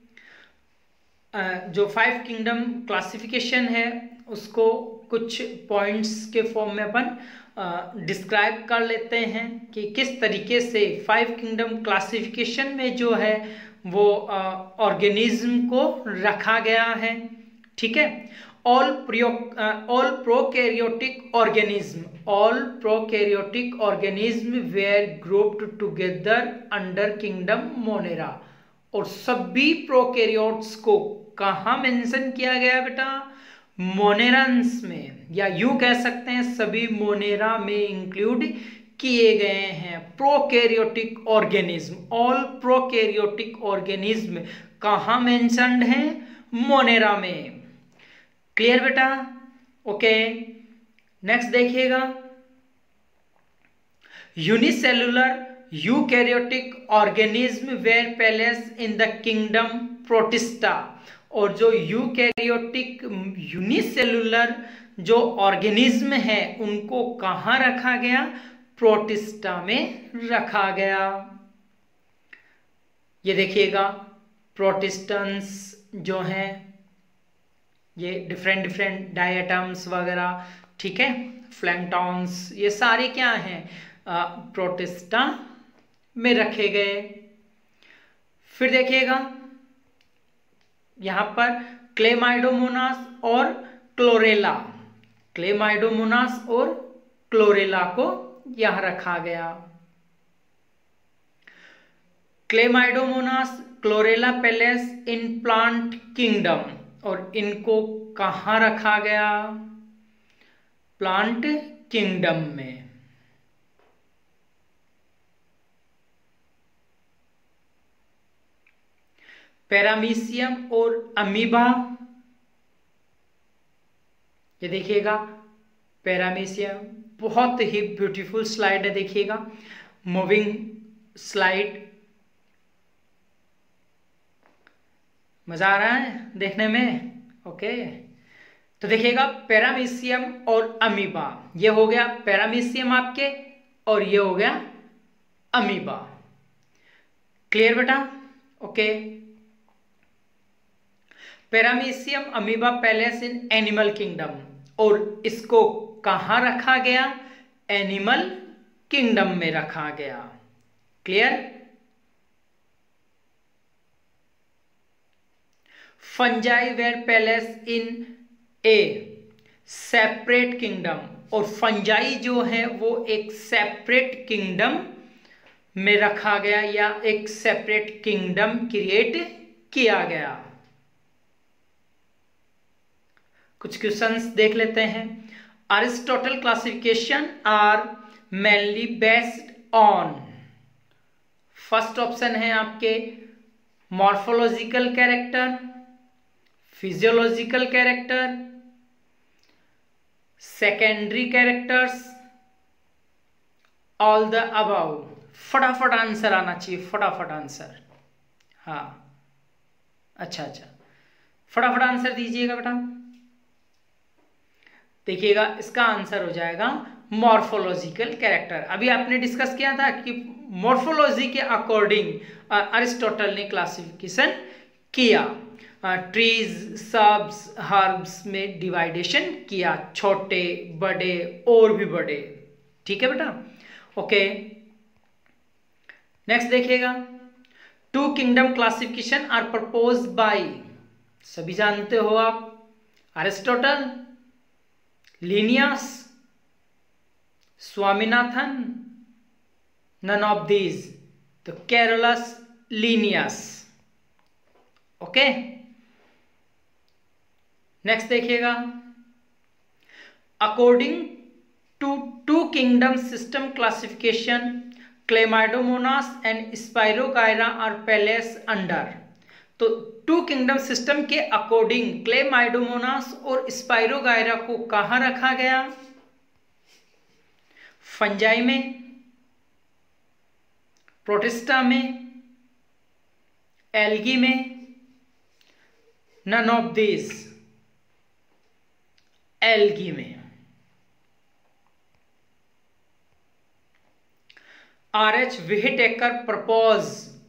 [SPEAKER 1] uh, जो फाइव किंगडम क्लासिफिकेशन है उसको कुछ पॉइंट्स के फॉर्म में अपन डिस्क्राइब uh, कर लेते हैं कि किस तरीके से फाइव किंगडम क्लासिफिकेशन में जो है वो ऑर्गेनिज्म uh, को रखा गया है, ठीक है। All pro all prokaryotic organism all prokaryotic organism were grouped together under kingdom Monera. और सभी प्रोकैरियोट्स को कहाँ मेंशन किया गया बेटा? मोनेरंस में, या यूं कह सकते हैं सभी मोनेरा में इंक्लूड किए गए हैं prokaryotic organism. All prokaryotic organism कहाँ मेंशन्ड हैं? मोनेरा में। क्लियर बेटा? ओके, नेक्स्ट देखिएगा, unicellular eukaryotic organism were placed in the kingdom Protista. और जो यूकैरियोटिक यूनिसेलुलर जो ऑर्गेनिज्म है उनको कहाँ रखा गया? प्रोटिस्टा में रखा गया। ये देखिएगा, प्रोटिस्टन्स जो हैं ये डिफरेंट डिफरेंट डायटम्स वगैरह, ठीक है, प्लैंक्टन्स, ये सारे क्या हैं? प्रोटिस्टा में रखे गए। फिर देखिएगा यहाँ पर क्लेमाइडोमोनास और क्लोरेला, क्लेमाइडोमोनास और क्लोरेला को यहाँ रखा गया। Chlamydomonas, Chlorella placed in plant kingdom, और इनको कहाँ रखा गया? प्लांट किंगडम में। पैरामीशियम और अमीबा, ये देखिएगा पैरामीशियम, बहुत ही ब्यूटीफुल स्लाइड है, देखिएगा मूविंग स्लाइड, मजा आ रहा है देखने में। ओके, तो देखिएगा पैरामीशियम और अमीबा, ये हो गया पैरामीशियम आपके और ये हो गया अमीबा। क्लियर बेटा? Okay. Paramecium Amoeba placed in animal kingdom, और इसको कहां रखा गया? एनिमल किंगडम में रखा गया। Clear? Fungi were placed in a separate kingdom, और फंजाई जो है वो एक सेपरेट किंगडम में रखा गया या एक सेपरेट किंगडम क्रिएट किया गया। कुछ क्वेश्चंस देख लेते हैं। Aristotle classification are mainly based on, first option है आपके morphological character, physiological character, secondary characters, all the above. फटाफट आंसर आना चाहिए, फटाफट आंसर। हाँ अच्छा अच्छा, फटाफट आंसर दीजिएगा बेटा। देखिएगा इसका आंसर हो जाएगा मॉर्फोलॉजिकल कैरेक्टर। अभी आपने डिस्कस किया था कि मॉर्फोलॉजी के अकॉर्डिंग अरिस्टोटल ने क्लासिफिकेशन किया, ट्रीज सब्स हर्ब्स में डिवाइडेशन किया, छोटे बड़े और भी बड़े। ठीक है बेटा? ओके नेक्स्ट देखिएगा, two kingdom classification are propose by, सभी जानते हो आप, Aristotle, Linnaeus, Swaminathan, none of these, तो कैरोलस लिनियस। ओके नेक्स्ट देखिएगा, according to two kingdom system classification Chlamydomonas and Spirogyra are placed under, तो टू किंगडम सिस्टम के according Chlamydomonas और Spirogyra को कहां रखा गया? फंजाई में, प्रोटिस्टा में, एल्गी में, नन ऑफ दिस, एल्गी में। R H Whittaker propose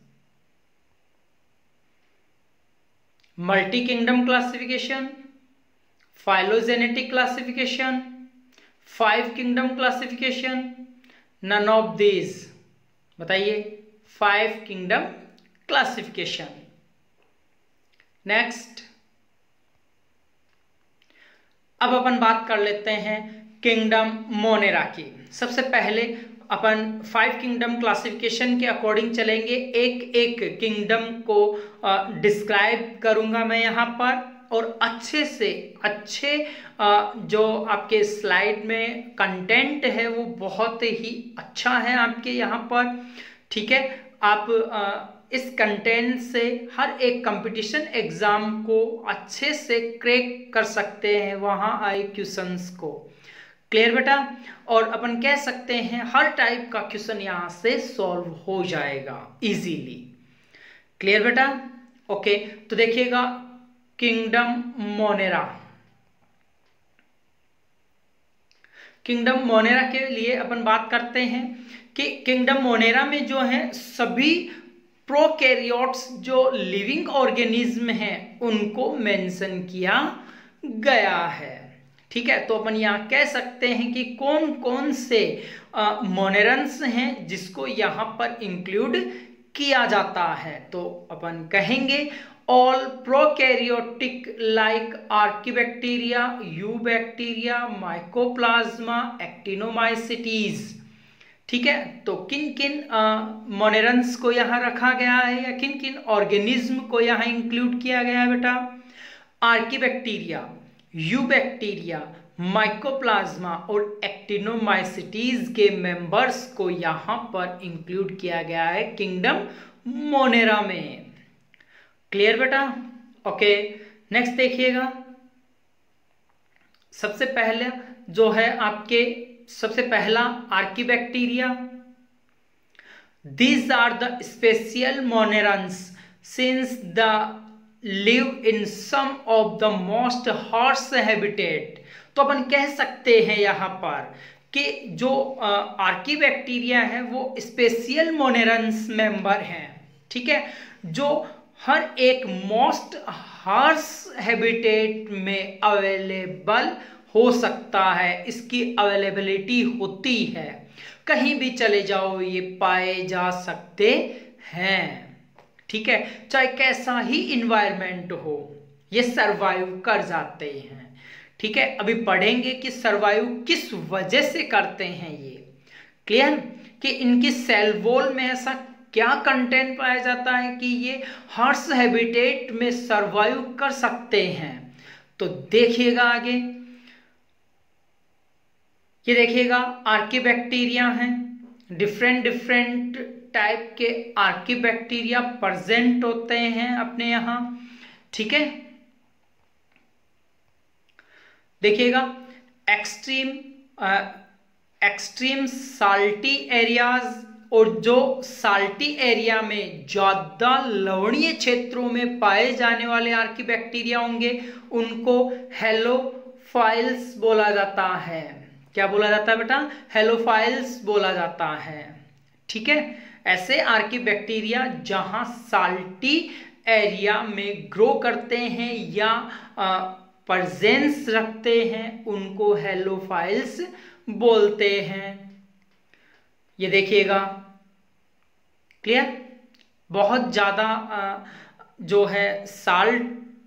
[SPEAKER 1] multi kingdom classification, phylogenetic classification, five kingdom classification, none of this, बताइए। Five kingdom classification. नेक्स्ट अब अपन बात कर लेते हैं किंगडम मोनेरा की। सबसे पहले अपन फाइव किंगडम क्लासिफिकेशन के अकॉर्डिंग चलेंगे, एक एक किंगडम को डिस्क्राइब करूंगा मैं यहाँ पर, और अच्छे से अच्छे आ, जो आपके स्लाइड में कंटेंट है वो बहुत ही अच्छा है आपके यहाँ पर। ठीक है, आप आ, इस कंटेंट से हर एक कंपटीशन एग्जाम को अच्छे से क्रैक कर सकते हैं वहाँ आए क्वेश्चंस को। क्लियर बेटा? और अपन कह सकते हैं हर टाइप का क्वेश्चन यहाँ से सॉल्व हो जाएगा इजीली। क्लियर बेटा? ओके तो देखिएगा किंगडम मोनेरा, किंगडम मोनेरा के लिए अपन बात करते हैं कि किंगडम मोनेरा में जो है सभी प्रोकैरियोट्स जो लिविंग ऑर्गेनिज्म हैं उनको मेंशन किया गया है। ठीक है, तो अपन यहाँ कह सकते हैं कि कौन कौन से मोनेरन्स हैं जिसको यहाँ पर इंक्लूड किया जाता है। तो अपन कहेंगे all prokaryotic like archaebacteria, eubacteria, mycoplasma, actinomycetes. ठीक है, तो किन किन मोनेरन्स को यहाँ रखा गया है या किन किन ऑर्गेनिज्म को यहाँ इंक्लूड किया गया है बेटा? आर्कीबैक्टीरिया, यूबैक्टीरिया, माइकोप्लाज्मा और एक्टिनोमाइसिटीज के मेंबर्स को यहाँ पर इंक्लूड किया गया है किंगडम मोनेरा में। क्लियर बेटा? ओके नेक्स्ट देखिएगा, सबसे पहले जो है आपके सबसे पहला archaebacteria. These are the special monerans since the live in some of the most harsh habitat. तो अपन कह सकते हैं यहाँ पर कि जो आर्कीबैक्टीरिया है वो स्पेशियल मोनेरंस मेंबर हैं, ठीक है, जो हर एक मोस्ट हार्श हैबिटेट में अवेलेबल हो सकता है, इसकी अवेलेबिलिटी होती है, कहीं भी चले जाओ ये पाए जा सकते हैं, ठीक है, चाहे कैसा ही इन्वायरमेंट हो ये सरवाइव कर जाते हैं, ठीक है। अभी पढ़ेंगे कि सरवाइव किस वजह से करते हैं ये, क्लियर, कि इनकी सेल वॉल में ऐसा क्या कंटेंट पाया जाता है कि ये हार्श हैबिटेट में सरवाइव कर सकते हैं। तो देखिएगा आगे, ये देखिएगा आर्कीबैक्टीरिया हैं, डिफरेंट डिफरेंट टाइप के आर्कीबैक्टीरिया प्रेजेंट होते हैं अपने यहाँ, ठीक है। देखिएगा एक्सट्रीम एक्सट्रीम साल्टी एरियाज, और जो साल्टी एरिया में ज्यादा लवणीय क्षेत्रों में पाए जाने वाले आर्कीबैक्टीरिया होंगे उनको हेलोफाइल्स बोला जाता है। क्या बोला जाता है बेटा? हेलोफाइल्स बोला जाता है, ठीक है। ऐसे आर्कीबैक्टीरिया जहां साल्टी एरिया में ग्रो करते हैं या प्रेजेंस रखते हैं उनको हेलोफाइल्स बोलते हैं। ये देखिएगा, क्लियर, बहुत ज्यादा जो है साल्ट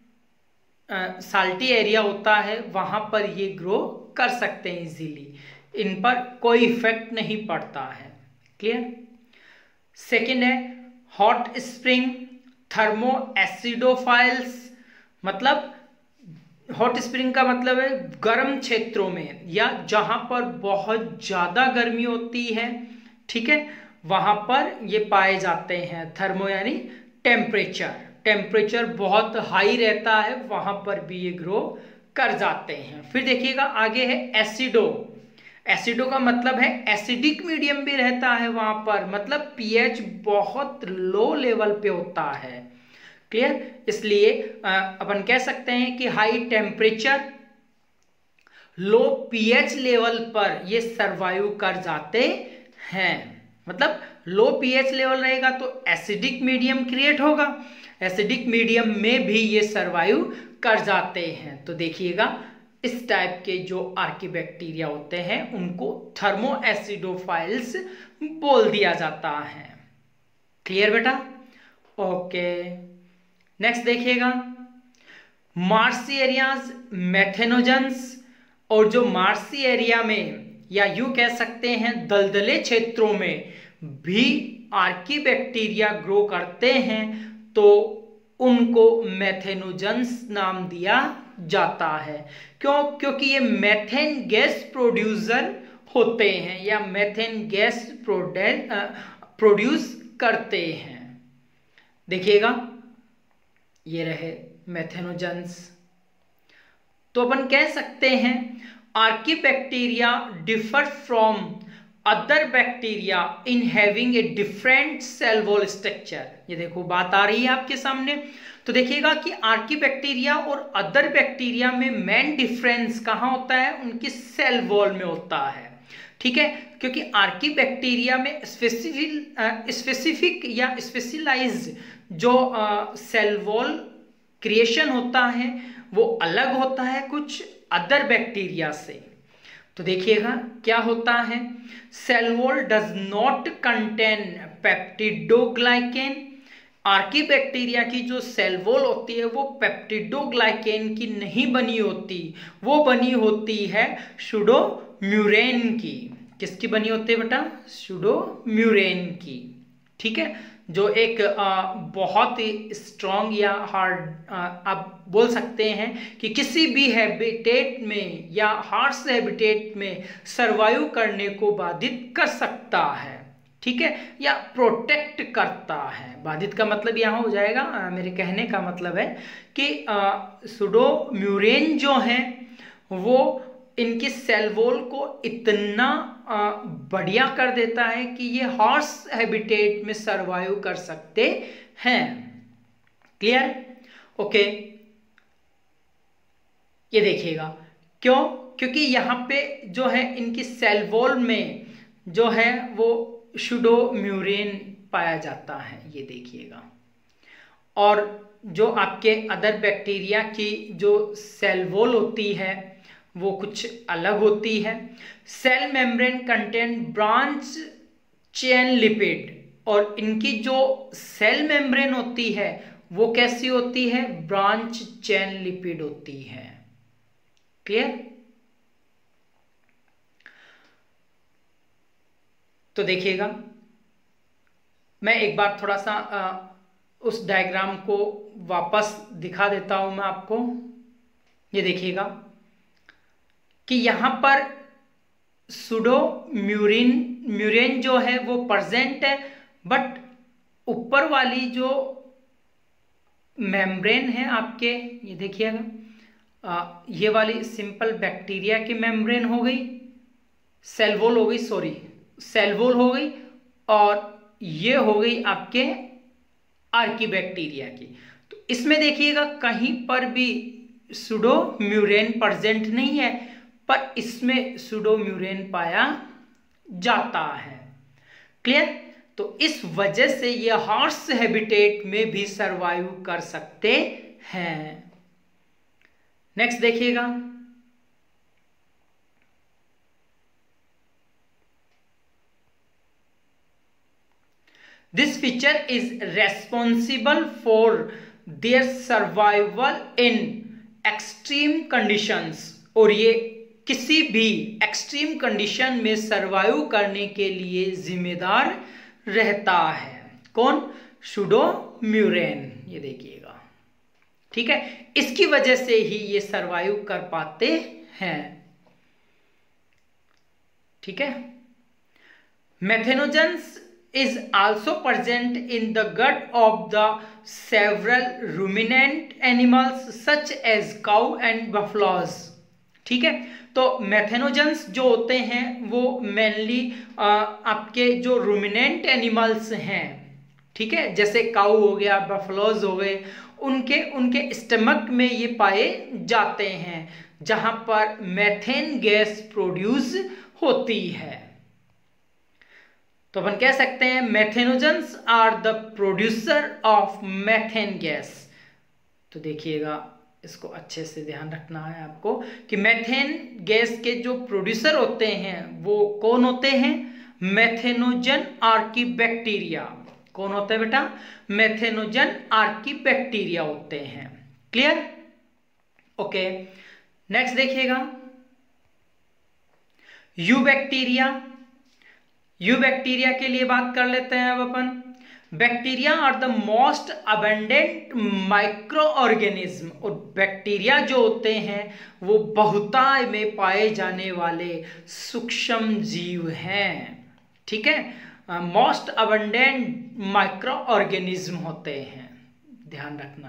[SPEAKER 1] साल्टी एरिया होता है वहां पर ये ग्रो कर सकते हैं इजीली, इन पर कोई इफेक्ट नहीं पड़ता है, क्लियर। सेकेंड है हॉट स्प्रिंग थर्मो एसिडोफाइल्स, मतलब हॉट स्प्रिंग का मतलब है गर्म क्षेत्रों में या जहां पर बहुत ज्यादा गर्मी होती है, ठीक है, वहां पर ये पाए जाते हैं। थर्मो यानी टेम्परेचर, टेम्परेचर बहुत हाई रहता है वहां पर भी ये ग्रो कर जाते हैं। फिर देखिएगा आगे है एसिडो, एसिडो का मतलब है एसिडिक मीडियम भी रहता है वहां पर, मतलब पीएच बहुत लो लेवल पे होता है, क्लियर। इसलिए अपन कह सकते हैं कि high temperature low pH level पर ये सरवाइव कर जाते हैं। मतलब लो पीएच लेवल रहेगा तो एसिडिक मीडियम क्रिएट होगा, एसिडिक मीडियम में भी ये सरवाइव कर जाते हैं। तो देखिएगा इस टाइप के जो आर्कीबैक्टीरिया होते हैं उनको थर्मो एसिडोफाइल्स बोल दिया जाता है, क्लियर बेटा? ओके, नेक्स्ट देखिएगा मार्सी एरियाज मेथेनोजेंस, और जो मार्सी एरिया में या यूं कह सकते हैं दलदले क्षेत्रों में भी आर्कीबैक्टीरिया ग्रो करते हैं तो उनको मेथेनोजेंस नाम दिया जाता है। क्यों? क्योंकि ये मेथेन गैस प्रोड्यूसर होते हैं या मेथेन गैस प्रोड्यूस करते हैं। देखिएगा ये रहे मेथेनोजेंस। तो अपन कह सकते हैं archaebacteria differ from other bacteria in having a different cell wall structure. ये देखो बात आ रही है आपके सामने। तो देखिएगा कि आर्कीबैक्टीरिया और अदर बैक्टीरिया में मेन डिफरेंस कहाँ होता है? उनकी सेल वॉल में होता है, ठीक है। क्योंकि आर्कीबैक्टीरिया में स्पेसिफिक स्पेसिफिक या स्पेशलाइज्ड जो सेल वॉल क्रिएशन होता है वो अलग होता है कुछ अदर बैक्टीरिया से। तो देखिएगा क्या होता है, cell wall does not contain peptidoglycan. Archaebacteria की जो सेल वॉल होती है वो पेप्टिडोग्लाइकेन की नहीं बनी होती, वो बनी होती है सुडोम्यूरेन की। किसकी बनी होती है बेटा? सुडोम्यूरेन की, ठीक है, जो एक आ, बहुत ही स्ट्रॉन्ग या हार्ड आप बोल सकते हैं कि किसी भी हैबिटेट में या हार्श हैबिटेट में सरवाइव करने को बाधित कर सकता है, ठीक है, या प्रोटेक्ट करता है। बाधित का मतलब यहाँ हो जाएगा, आ, मेरे कहने का मतलब है कि सुडोम्यूरेन जो है वो इनकी सेल वॉल को इतना बढ़िया कर देता है कि ये हार्श हैबिटेट में सरवाइव कर सकते हैं, क्लियर। ओके, ये देखिएगा क्यों, क्योंकि यहाँ पे जो है इनकी सेल वॉल में जो है वो सुडोम्यूरेन पाया जाता है, ये देखिएगा। और जो आपके अदर बैक्टीरिया की जो सेल वॉल होती है वो कुछ अलग होती है। Cell membrane contain branch chain lipid, और इनकी जो सेल मेम्ब्रेन होती है वो कैसी होती है, ब्रांच चेन लिपिड होती है। क्लियर? तो देखिएगा, मैं एक बार थोड़ा सा आ, उस डायग्राम को वापस दिखा देता हूं मैं आपको। ये देखिएगा कि यहां पर सुडोम्यूरिन म्यूरेन जो है वो प्रेजेंट है, बट ऊपर वाली जो मेम्ब्रेन है आपके, ये देखिएगा, ये वाली सिंपल बैक्टीरिया की मेम्ब्रेन हो गई, सेल वॉल हो गई, सॉरी सेल वॉल हो गई, और ये हो गई आपके आर्कीबैक्टीरिया की। तो इसमें देखिएगा कहीं पर भी सुडोम्यूरेन प्रेजेंट नहीं है, पर इसमें सुडोम्यूरेन पाया जाता है। क्लियर? तो इस वजह से ये हार्श हैबिटेट में भी सरवाइव कर सकते हैं। नेक्स्ट देखिएगा, this feature is responsible for their survival in extreme conditions, और ये किसी भी एक्सट्रीम कंडीशन में सरवाइव करने के लिए जिम्मेदार रहता है। कौन? सुडोम्यूरेन, ये देखिएगा। ठीक है, इसकी वजह से ही ये सरवाइव कर पाते हैं। ठीक है, methanogens is also present in the gut of the several ruminant animals such as cow and buffaloes। ठीक है, तो मेथेनोजेंस जो होते हैं वो मेनली आपके जो रूमिनेंट एनिमल्स हैं, ठीक है, जैसे काऊ हो गया, बफलोज हो गए, उनके उनके स्टमक में ये पाए जाते हैं जहां पर मेथेन गैस प्रोड्यूस होती है। तो अपन कह सकते हैं methanogens are the producer of methane gas. तो देखिएगा, इसको अच्छे से ध्यान रखना है आपको कि मेथेन गैस के जो प्रोड्यूसर होते हैं वो कौन होते हैं? Methanogen archaebacteria. कौन होता है बेटा? मेथेनोजन आर्कीबैक्टीरिया होते हैं। क्लियर? ओके, नेक्स्ट देखिएगा, यू बैक्टीरिया। यू बैक्टीरिया के लिए बात कर लेते हैं अब अपन। Bacteria are the most abundant microorganism, और बैक्टीरिया जो होते हैं वो बहुतायत में पाए जाने वाले सूक्ष्म जीव हैं। ठीक है, मोस्ट अबंडेंट माइक्रो ऑर्गेनिज्म होते हैं, ध्यान रखना।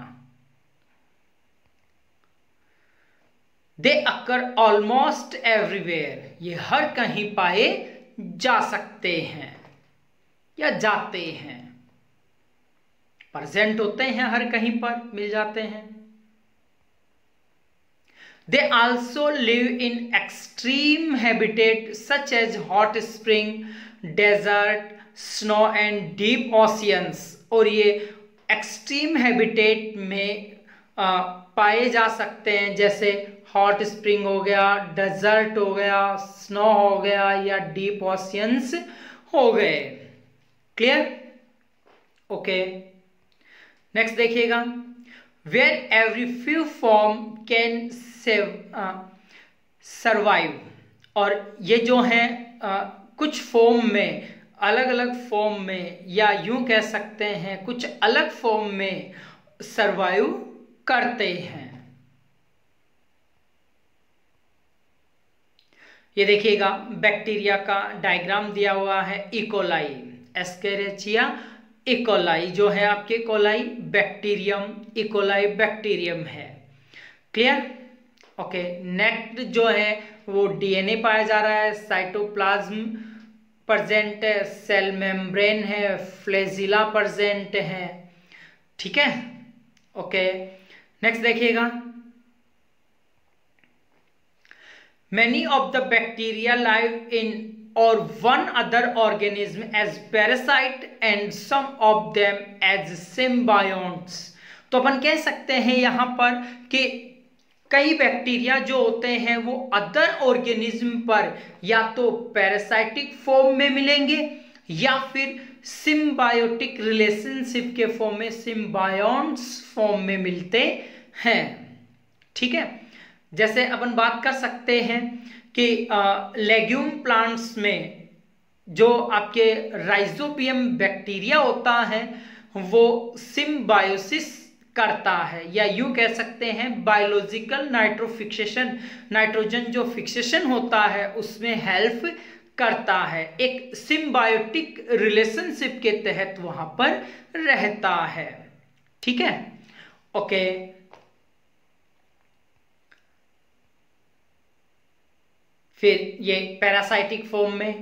[SPEAKER 1] दे अकर ऑलमोस्ट एवरीवेयर, ये हर कहीं पाए जा सकते हैं या जाते हैं, प्रेजेंट होते हैं, हर कहीं पर मिल जाते हैं। They also live in extreme habitat such as hot spring, desert, snow and deep oceans, और ये एक्सट्रीम हैबिटेट में आ, पाए जा सकते हैं, जैसे हॉट स्प्रिंग हो गया, डेजर्ट हो गया, स्नो हो गया, या डीप ओशियंस हो गए। क्लियर? ओके, नेक्स्ट देखिएगा, where every few form can survive, और ये जो है uh, कुछ फॉर्म में, अलग अलग फॉर्म में, या यूं कह सकते हैं कुछ अलग फॉर्म में सरवाइव करते हैं। ये देखिएगा, बैक्टीरिया का डायग्राम दिया हुआ है। इकोलाई, एस्केरिचिया इकोलाई जो है आपके कोलाई बैक्टीरियम, इकोलाई बैक्टीरियम है। क्लियर? ओके, नेक्स्ट जो है वो डीएनए पाया जा रहा है, साइटोप्लाज्म प्रेजेंट है, सेल मेम्ब्रेन है, फ्लैजिला प्रेजेंट है। ठीक है, ओके, नेक्स्ट देखिएगा, many of the bacteria live in or one other organism as parasite and some of them as symbionts। तो अपन कह सकते हैं यहां पर कि कई बैक्टीरिया जो होते हैं वो अदर ऑर्गेनिज्म पर या तो पैरासाइटिक फॉर्म में मिलेंगे या फिर सिम्बायोटिक रिलेशनशिप के फॉर्म में, सिम्बायोन्ट्स फॉर्म में मिलते हैं। ठीक है, जैसे अपन बात कर सकते हैं कि लेग्यूम प्लांट्स में जो आपके राइजोबियम बैक्टीरिया होता है वो सिम्बायोसिस करता है, या यूं कह सकते हैं बायोलॉजिकल नाइट्रोफिक्सेशन, नाइट्रोजन जो फिक्सेशन होता है उसमें हेल्प करता है, एक सिम्बायोटिक रिलेशनशिप के तहत वहां पर रहता है। ठीक है, ओके। फिर ये पैरासाइटिक फॉर्म में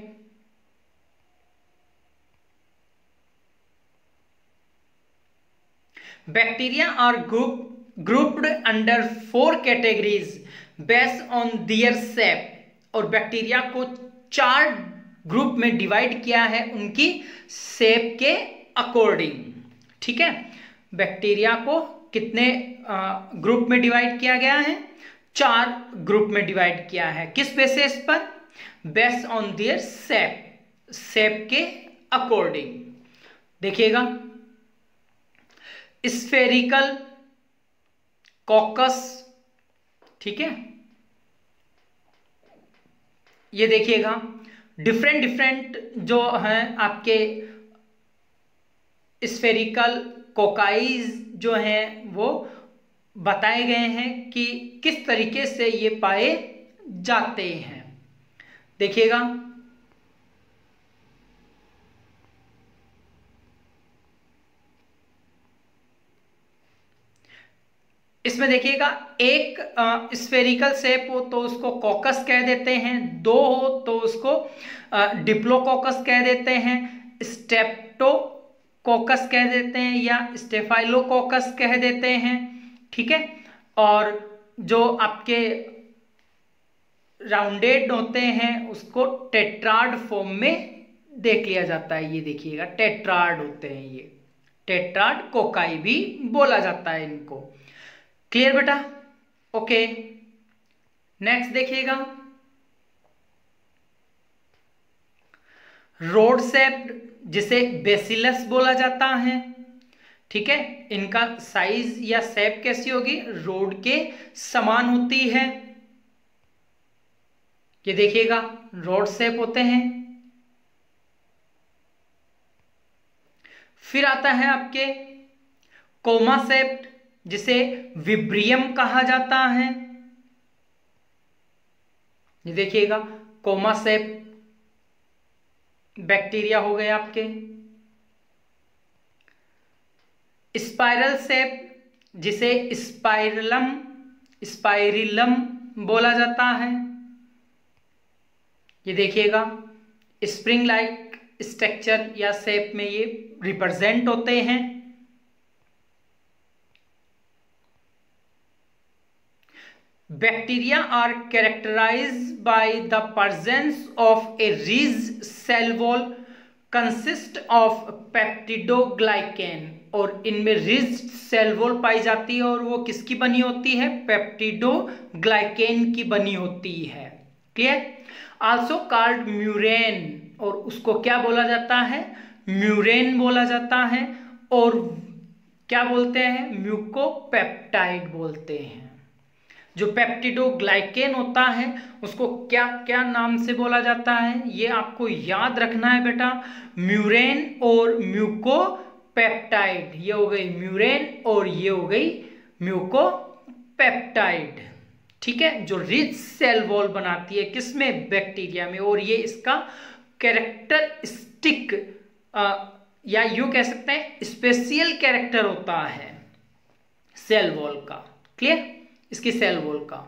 [SPEAKER 1] bacteria are group grouped under four categories based on their shape, और बैक्टीरिया को चार ग्रुप में डिवाइड किया है उनकी शेप के अकॉर्डिंग। ठीक है, बैक्टीरिया को कितने ग्रुप में डिवाइड किया गया है? चार ग्रुप में डिवाइड किया है। किस बेसिस पर? Based on their shape, shape के अकॉर्डिंग। देखिएगा, स्फेरिकल, कॉकस, ठीक है, ये देखिएगा डिफरेंट डिफरेंट जो हैं आपके स्फेरिकल कोकाइज जो हैं वो बताए गए हैं कि किस तरीके से ये पाए जाते हैं। देखिएगा, इसमें देखिएगा, एक स्फेरिकल शेप हो तो उसको कॉकस कह देते हैं, दो हो तो उसको डिप्लोकोकस कह देते हैं, स्टेप्टोकोकस कह देते हैं या स्टेफाइलोकोकस कह देते हैं। ठीक है, और जो आपके राउंडेड होते हैं उसको टेट्राड फॉर्म में देख लिया जाता है। ये देखिएगा, टेट्राड होते हैं, ये टेट्राड कोकाई भी बोला जाता है इनको। क्लियर बेटा? ओके, नेक्स्ट देखिएगा, रोड शेप्ड, जिसे बेसिलस बोला जाता है। ठीक है, इनका साइज या शेप कैसी होगी? रोड के समान होती है। ये देखिएगा, रोड शेप होते हैं। फिर आता है आपके कोमा शेप्ड, जिसे विब्रियम कहा जाता है। ये देखिएगा, कोमा शेप बैक्टीरिया हो गए आपके। स्पाइरल शेप, जिसे स्पाइरलम स्पाइरिलम बोला जाता है। ये देखिएगा, स्प्रिंग लाइक स्ट्रक्चर या शेप में ये रिप्रेजेंट होते हैं। Bacteria are characterized by the presence of a rich cell wall consist of peptidoglycan, और इनमें रिच सेल वॉल पाई जाती है और वो किसकी बनी होती है? पेप्टिडोग्लाइकेन की बनी होती है। क्लियर? आल्सो कॉल्ड म्यूरेन, और उसको क्या बोला जाता है? म्यूरेन बोला जाता है। और क्या बोलते हैं? म्यूकोपेप्टाइड बोलते हैं। जो पेप्टिडोग्लाइकेन होता है उसको क्या क्या नाम से बोला जाता है? ये आपको याद रखना है बेटा, म्यूरेन और म्यूकोपेप्टाइड। ये हो गई म्यूरेन और ये हो गई म्यूकोपेप्टाइड। ठीक है, जो रिच सेल वॉल बनाती है किसमें? बैक्टीरिया में। और ये इसका कैरेक्टरिस्टिक या यूं कह सकते हैं स्पेशल कैरेक्टर होता है सेल वॉल का। क्लियर? इसकी सेल वॉल का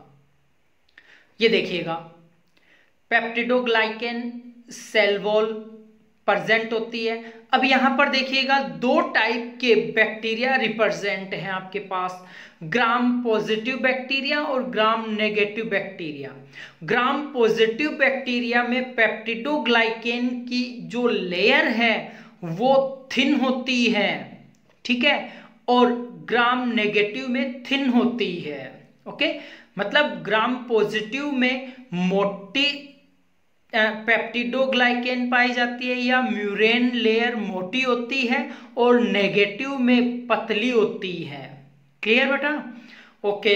[SPEAKER 1] ये देखिएगा, पेप्टिडोग्लाइकेन सेल वॉल प्रेजेंट होती है। अब यहाँ पर देखिएगा दो टाइप के बैक्टीरिया रिप्रेजेंट हैं आपके पास, ग्राम पॉजिटिव बैक्टीरिया और gram negative bacteria. Gram positive bacteria में पेप्टिडोग्लाइकेन की जो लेयर है वो थिन होती है, ठीक है, और ग्राम नेगेटिव में थिन होती है। ओके, मतलब ग्राम पॉजिटिव में मोटी पेप्टिडोग्लाइकेन पाई जाती है या म्यूरेन लेयर मोटी होती है और नेगेटिव में पतली होती है। क्लियर बेटा? Okay,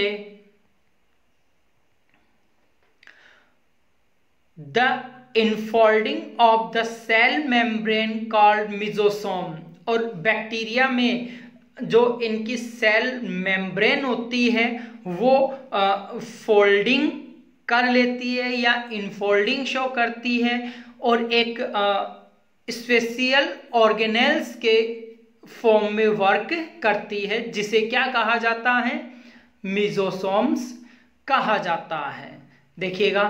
[SPEAKER 1] the infolding of the cell membrane called mesosome. और बैक्टीरिया में जो इनकी सेल मेम्ब्रेन होती है वो फोल्डिंग कर लेती है या इनफोल्डिंग शो करती है और एक स्पेशल ऑर्गेनेल्स के फॉर्म में वर्क करती है, जिसे क्या कहा जाता है? मिजोसोम्स कहा जाता है। देखिएगा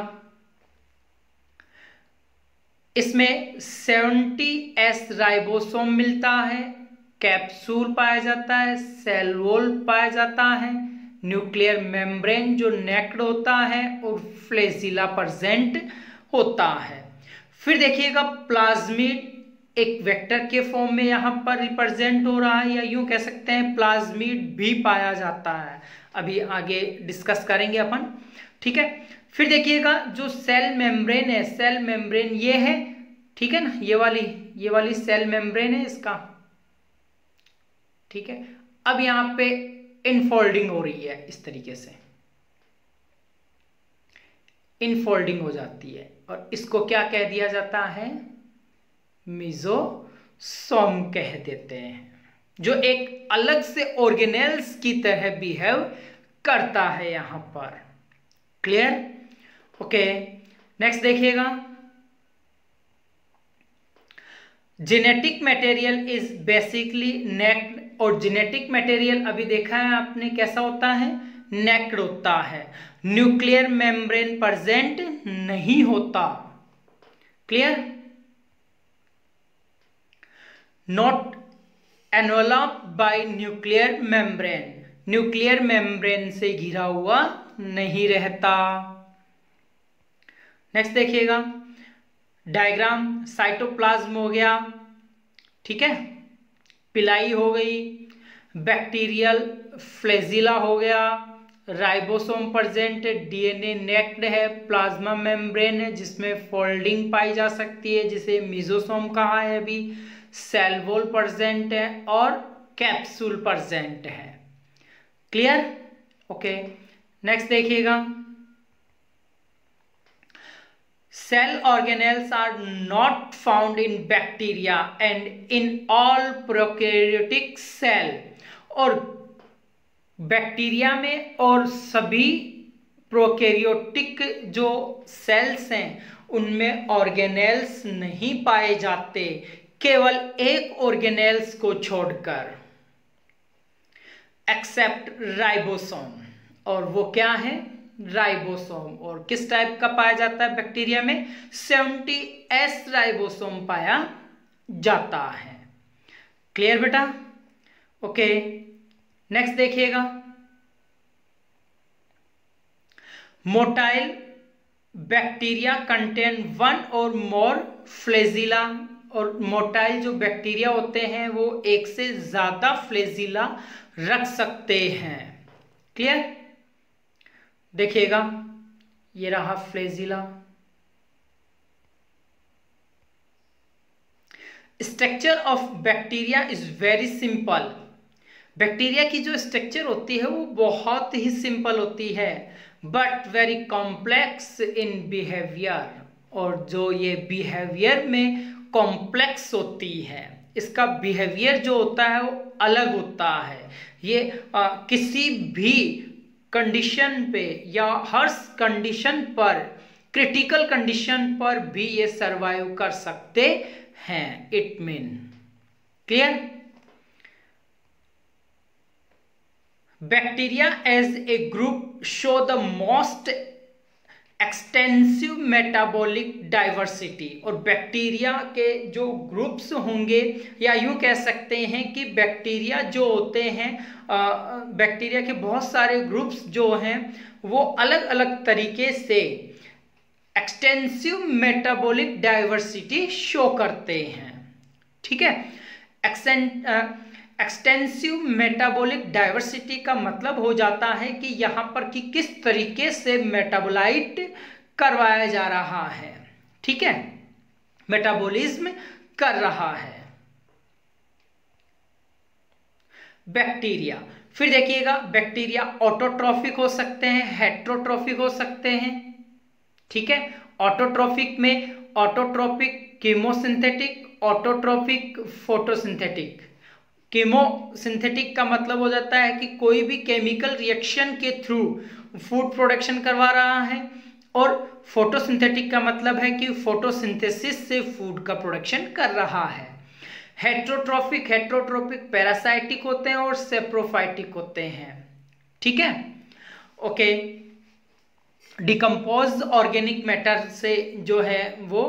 [SPEAKER 1] इसमें सेवेंटी एस राइबोसोम मिलता है, कैप्सूल पाया जाता है, सेल वॉल पाया जाता है, न्यूक्लियर मेम्ब्रेन जो नेक्ड होता है और फ्लैजिला प्रेजेंट होता है। फिर देखिएगा प्लाज्मिड एक वेक्टर के फॉर्म में यहाँ पर रिप्रेजेंट हो रहा है, या यूं कह सकते हैं प्लाज्मिड भी पाया जाता है। अभी आगे डिस्कस करेंगे अपन, ठीक है। फिर देखिएगा जो सेल मेम्ब्रेन है, सेल मेम्ब्रेन ये है, ठीक है ना, ये वाली ये वाली सेल मेम्ब्रेन है इसका, ठीक है। अब यहाँ पे इनफोल्डिंग हो रही है, इस तरीके से इनफोल्डिंग हो जाती है और इसको क्या कह दिया जाता है? मिजोसोम कह देते हैं, जो एक अलग से ऑर्गेनेल्स की तरह बिहेव करता है यहां पर। क्लियर? ओके, नेक्स्ट देखिएगा, genetic material is basically naked. और जेनेटिक मटेरियल अभी देखा है आपने कैसा होता है? नेक्ड होता है, न्यूक्लियर मेम्ब्रेन प्रेजेंट नहीं होता। Clear? Not enveloped by nuclear membrane, nuclear membrane से घिरा हुआ नहीं रहता। नेक्स्ट देखिएगा डायग्राम, साइटोप्लाज्म हो गया, ठीक है, पिलाई हो गई, बैक्टीरियल फ्लैजिला हो गया, राइबोसोम प्रेजेंट है, डीएनए नेक्ड है, प्लाज्मा मेम्ब्रेन है जिसमें फोल्डिंग पाई जा सकती है जिसे मिजोसोम कहा है अभी, सेल वॉल प्रेजेंट है और कैप्सूल प्रेजेंट है। क्लियर? ओके, नेक्स्ट देखिएगा, cell organelles are not found in bacteria and in all prokaryotic cell। और बैक्टीरिया में और सभी प्रोकैरियोटिक जो सेल्स हैं उनमें ऑर्गेनेल्स नहीं पाए जाते, केवल एक ऑर्गेनेल्स को छोड़कर, एक्सेप्ट राइबोसोम। और वो क्या है? राइबोसोम। और किस टाइप का पाया जाता है बैक्टीरिया में? सेवेंटी एस राइबोसोम पाया जाता है। क्लियर बेटा? ओके, नेक्स्ट देखिएगा, मोटाइल बैक्टीरिया कंटेन वन और मोर फ्लैजिला। और मोटाइल जो बैक्टीरिया होते हैं वो एक से ज्यादा फ्लैजिला रख सकते हैं। क्लियर? देखिएगा ये रहा flagella. Structure of bacteria is very simple. Bacteria की जो स्ट्रक्चर होती है वो बहुत ही सिंपल होती है, but very complex in behaviour. और जो ये बिहेवियर में कॉम्प्लेक्स होती है, इसका बिहेवियर जो होता है वो अलग होता है। ये आ, किसी भी कंडीशन पे या हर कंडीशन पर, क्रिटिकल कंडीशन पर भी ये सरवाइव कर सकते हैं। It mean clear? Bacteria as a group show the most extensive metabolic diversity, और बैक्टीरिया के जो ग्रुप्स होंगे, या यूं कह सकते हैं कि बैक्टीरिया जो होते हैं, बैक्टीरिया के बहुत सारे ग्रुप्स जो हैं वो अलग अलग तरीके से एक्सटेंसिव मेटाबॉलिक डाइवर्सिटी शो करते हैं। ठीक है, एक्सेंट एक्सटेंसिव मेटाबॉलिक डाइवर्सिटी का मतलब हो जाता है कि यहाँ पर कि किस तरीके से मेटाबोलाइट करवाया जा रहा है। ठीक है, मेटाबॉलिज्म कर रहा है बैक्टीरिया। फिर देखिएगा, बैक्टीरिया ऑटोट्रॉफिक हो सकते हैं, हेट्रोट्रॉफिक हो सकते हैं। ठीक है, ऑटोट्रॉफिक में autotrophic chemosynthetic, autotrophic photosynthetic. Chemosynthetic का मतलब हो जाता है कि कोई भी केमिकल रिएक्शन के थ्रू फूड प्रोडक्शन करवा रहा है, और फोटोसिंथेटिक का मतलब है कि फोटोसिंथेसिस से फूड का प्रोडक्शन कर रहा है। हेट्रोट्रॉफिक हेट्रोट्रॉपिक पैरासाइटिक होते हैं और सेप्रोफाइटिक होते हैं। ठीक है, ओके। डिकम्पोज ऑर्गेनिक मैटर से जो है वो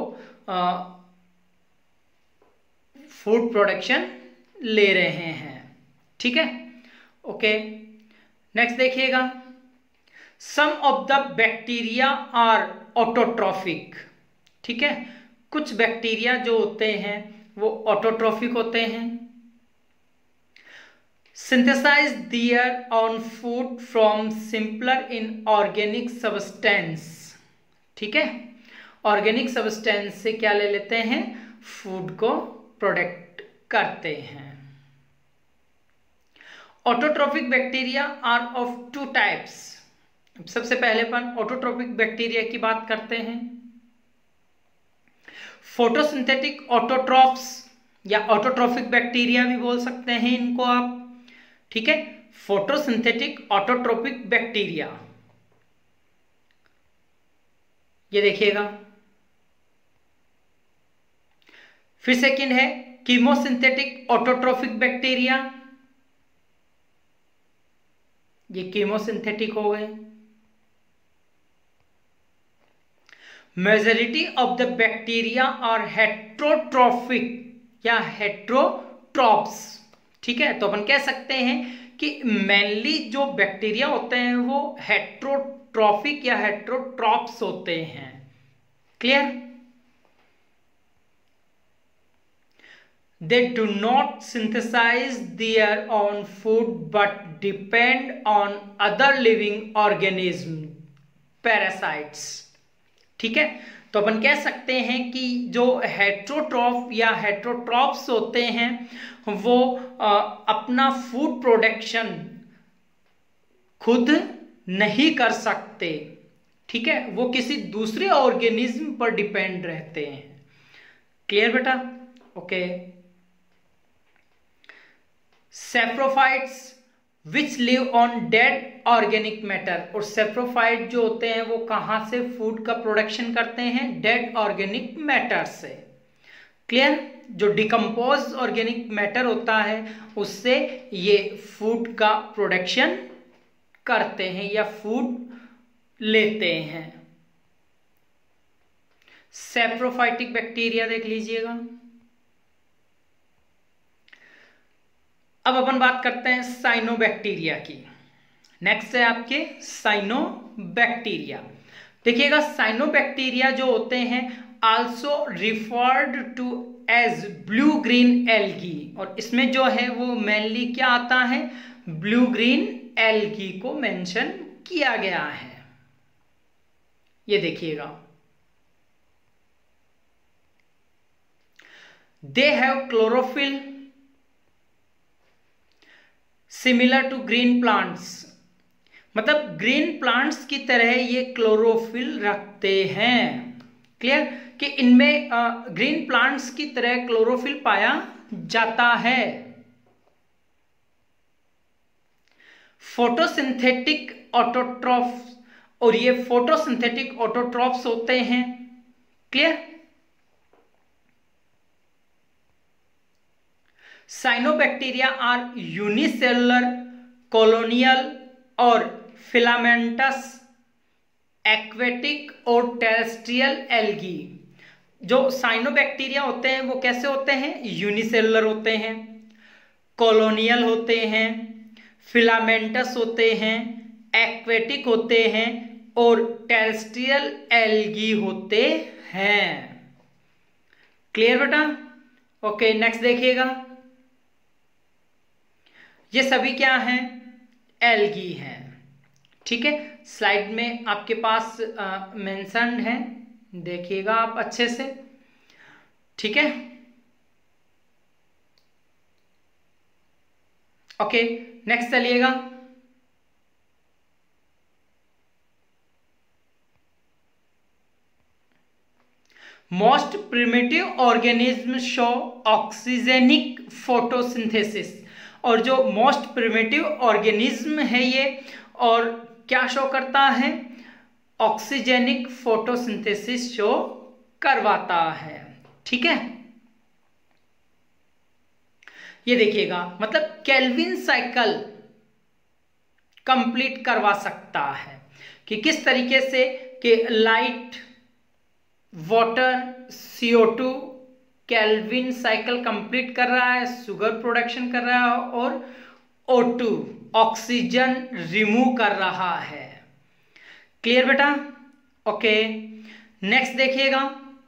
[SPEAKER 1] फूड प्रोडक्शन ले रहे हैं। ठीक है, ओके। नेक्स्ट देखिएगा, some of the bacteria are autotrophic. ठीक है, कुछ बैक्टीरिया जो होते हैं वो ऑटोट्रॉफिक होते हैं। Synthesise their own food from simpler inorganic substance. ठीक है, ऑर्गेनिक सब्सटेंस से क्या ले लेते हैं, फूड को प्रोडक्ट करते हैं। Autotrophic bacteria are of two types. सबसे पहले अपन ऑटोट्रॉपिक बैक्टीरिया की बात करते हैं। फोटोसिंथेटिक ऑटोट्रॉप्स या ऑटोट्रॉफिक बैक्टीरिया भी बोल सकते हैं इनको आप। ठीक है, फोटोसिंथेटिक ऑटोट्रॉपिक बैक्टीरिया, ये देखिएगा। फिर सेकंड है कीमोसिंथेटिक ऑटोट्रॉफिक बैक्टीरिया, ये कीमोसिंथेटिक हो गए। Majority of the bacteria are heterotrophic या हेट्रोट्रॉप्स। ठीक है, तो अपन कह सकते हैं कि मेनली जो बैक्टीरिया होते हैं वो हेट्रोट्रॉफिक या हेट्रोट्रॉप्स होते हैं। Clear? They do not synthesize their own food but depend on other living organisms, parasites. ठीक है, तो अपन कह सकते हैं कि जो हेट्रोट्रॉफ या हेट्रोट्रॉप्स होते हैं वो आ, अपना फूड प्रोडक्शन खुद नहीं कर सकते। ठीक है, वो किसी दूसरे ऑर्गेनिज्म पर डिपेंड रहते हैं। क्लियर बेटा? Okay. Saprophytes which live on dead organic matter, और सेप्रोफाइट जो होते हैं वो कहां से फूड का प्रोडक्शन करते हैं, डेड ऑर्गेनिक मैटर से। क्लियर? जो डिकम्पोज ऑर्गेनिक मैटर होता है उससे ये फूड का प्रोडक्शन करते हैं या फूड लेते हैं। सेप्रोफाइटिक बैक्टीरिया देख लीजिएगा। अब अपन बात करते हैं साइनोबैक्टीरिया की। नेक्स्ट है आपके साइनोबैक्टीरिया। देखिएगा, साइनोबैक्टीरिया जो होते हैं also referred to as blue green algae, और इसमें जो है वो मेनली क्या आता है, ब्लू ग्रीन एल्गी को मेंशन किया गया है। ये देखिएगा, they have chlorophyll similar to green plants, मतलब ग्रीन प्लांट्स की तरह ये क्लोरोफिल रखते हैं। क्लियर? कि इनमें ग्रीन प्लांट्स की तरह क्लोरोफिल पाया जाता है। फोटोसिंथेटिक ऑटोट्रॉफ्स, और ये फोटोसिंथेटिक ऑटोट्रॉफ्स होते हैं। Clear? Cyanobacteria are unicellular, colonial और फिलामेंटस एक्वेटिक और टेरेस्ट्रियल एल्गी। जो साइनोबैक्टीरिया होते हैं वो कैसे होते हैं? यूनिसेलुलर होते हैं, कॉलोनियल होते हैं, फिलामेंटस होते हैं, एक्वेटिक होते हैं और टेरेस्ट्रियल एल्गी होते हैं। क्लियर बेटा? ओके, नेक्स्ट देखिएगा। ये सभी क्या हैं? एल्गी हैं। ठीक है, स्लाइड में आपके पास मेंशन्ड है, देखिएगा आप अच्छे से। ठीक है, ओके, नेक्स्ट चलिएगा। Most primitive organism show oxygenic photosynthesis. और जो मोस्ट प्रिमिटिव ऑर्गेनिज्म है ये, और क्या शो करता है? ऑक्सीजेनिक फोटोसिंथेसिस शो करवाता है। ठीक है, ये देखिएगा, मतलब केल्विन साइकिल कंप्लीट करवा सकता है कि किस तरीके से कि light, water, C O two Calvin cycle complete कर रहा है, शुगर प्रोडक्शन कर रहा है और ओ टू ऑक्सीजन रिमूव कर रहा है। क्लियर बेटा? ओके, नेक्स्ट देखिएगा।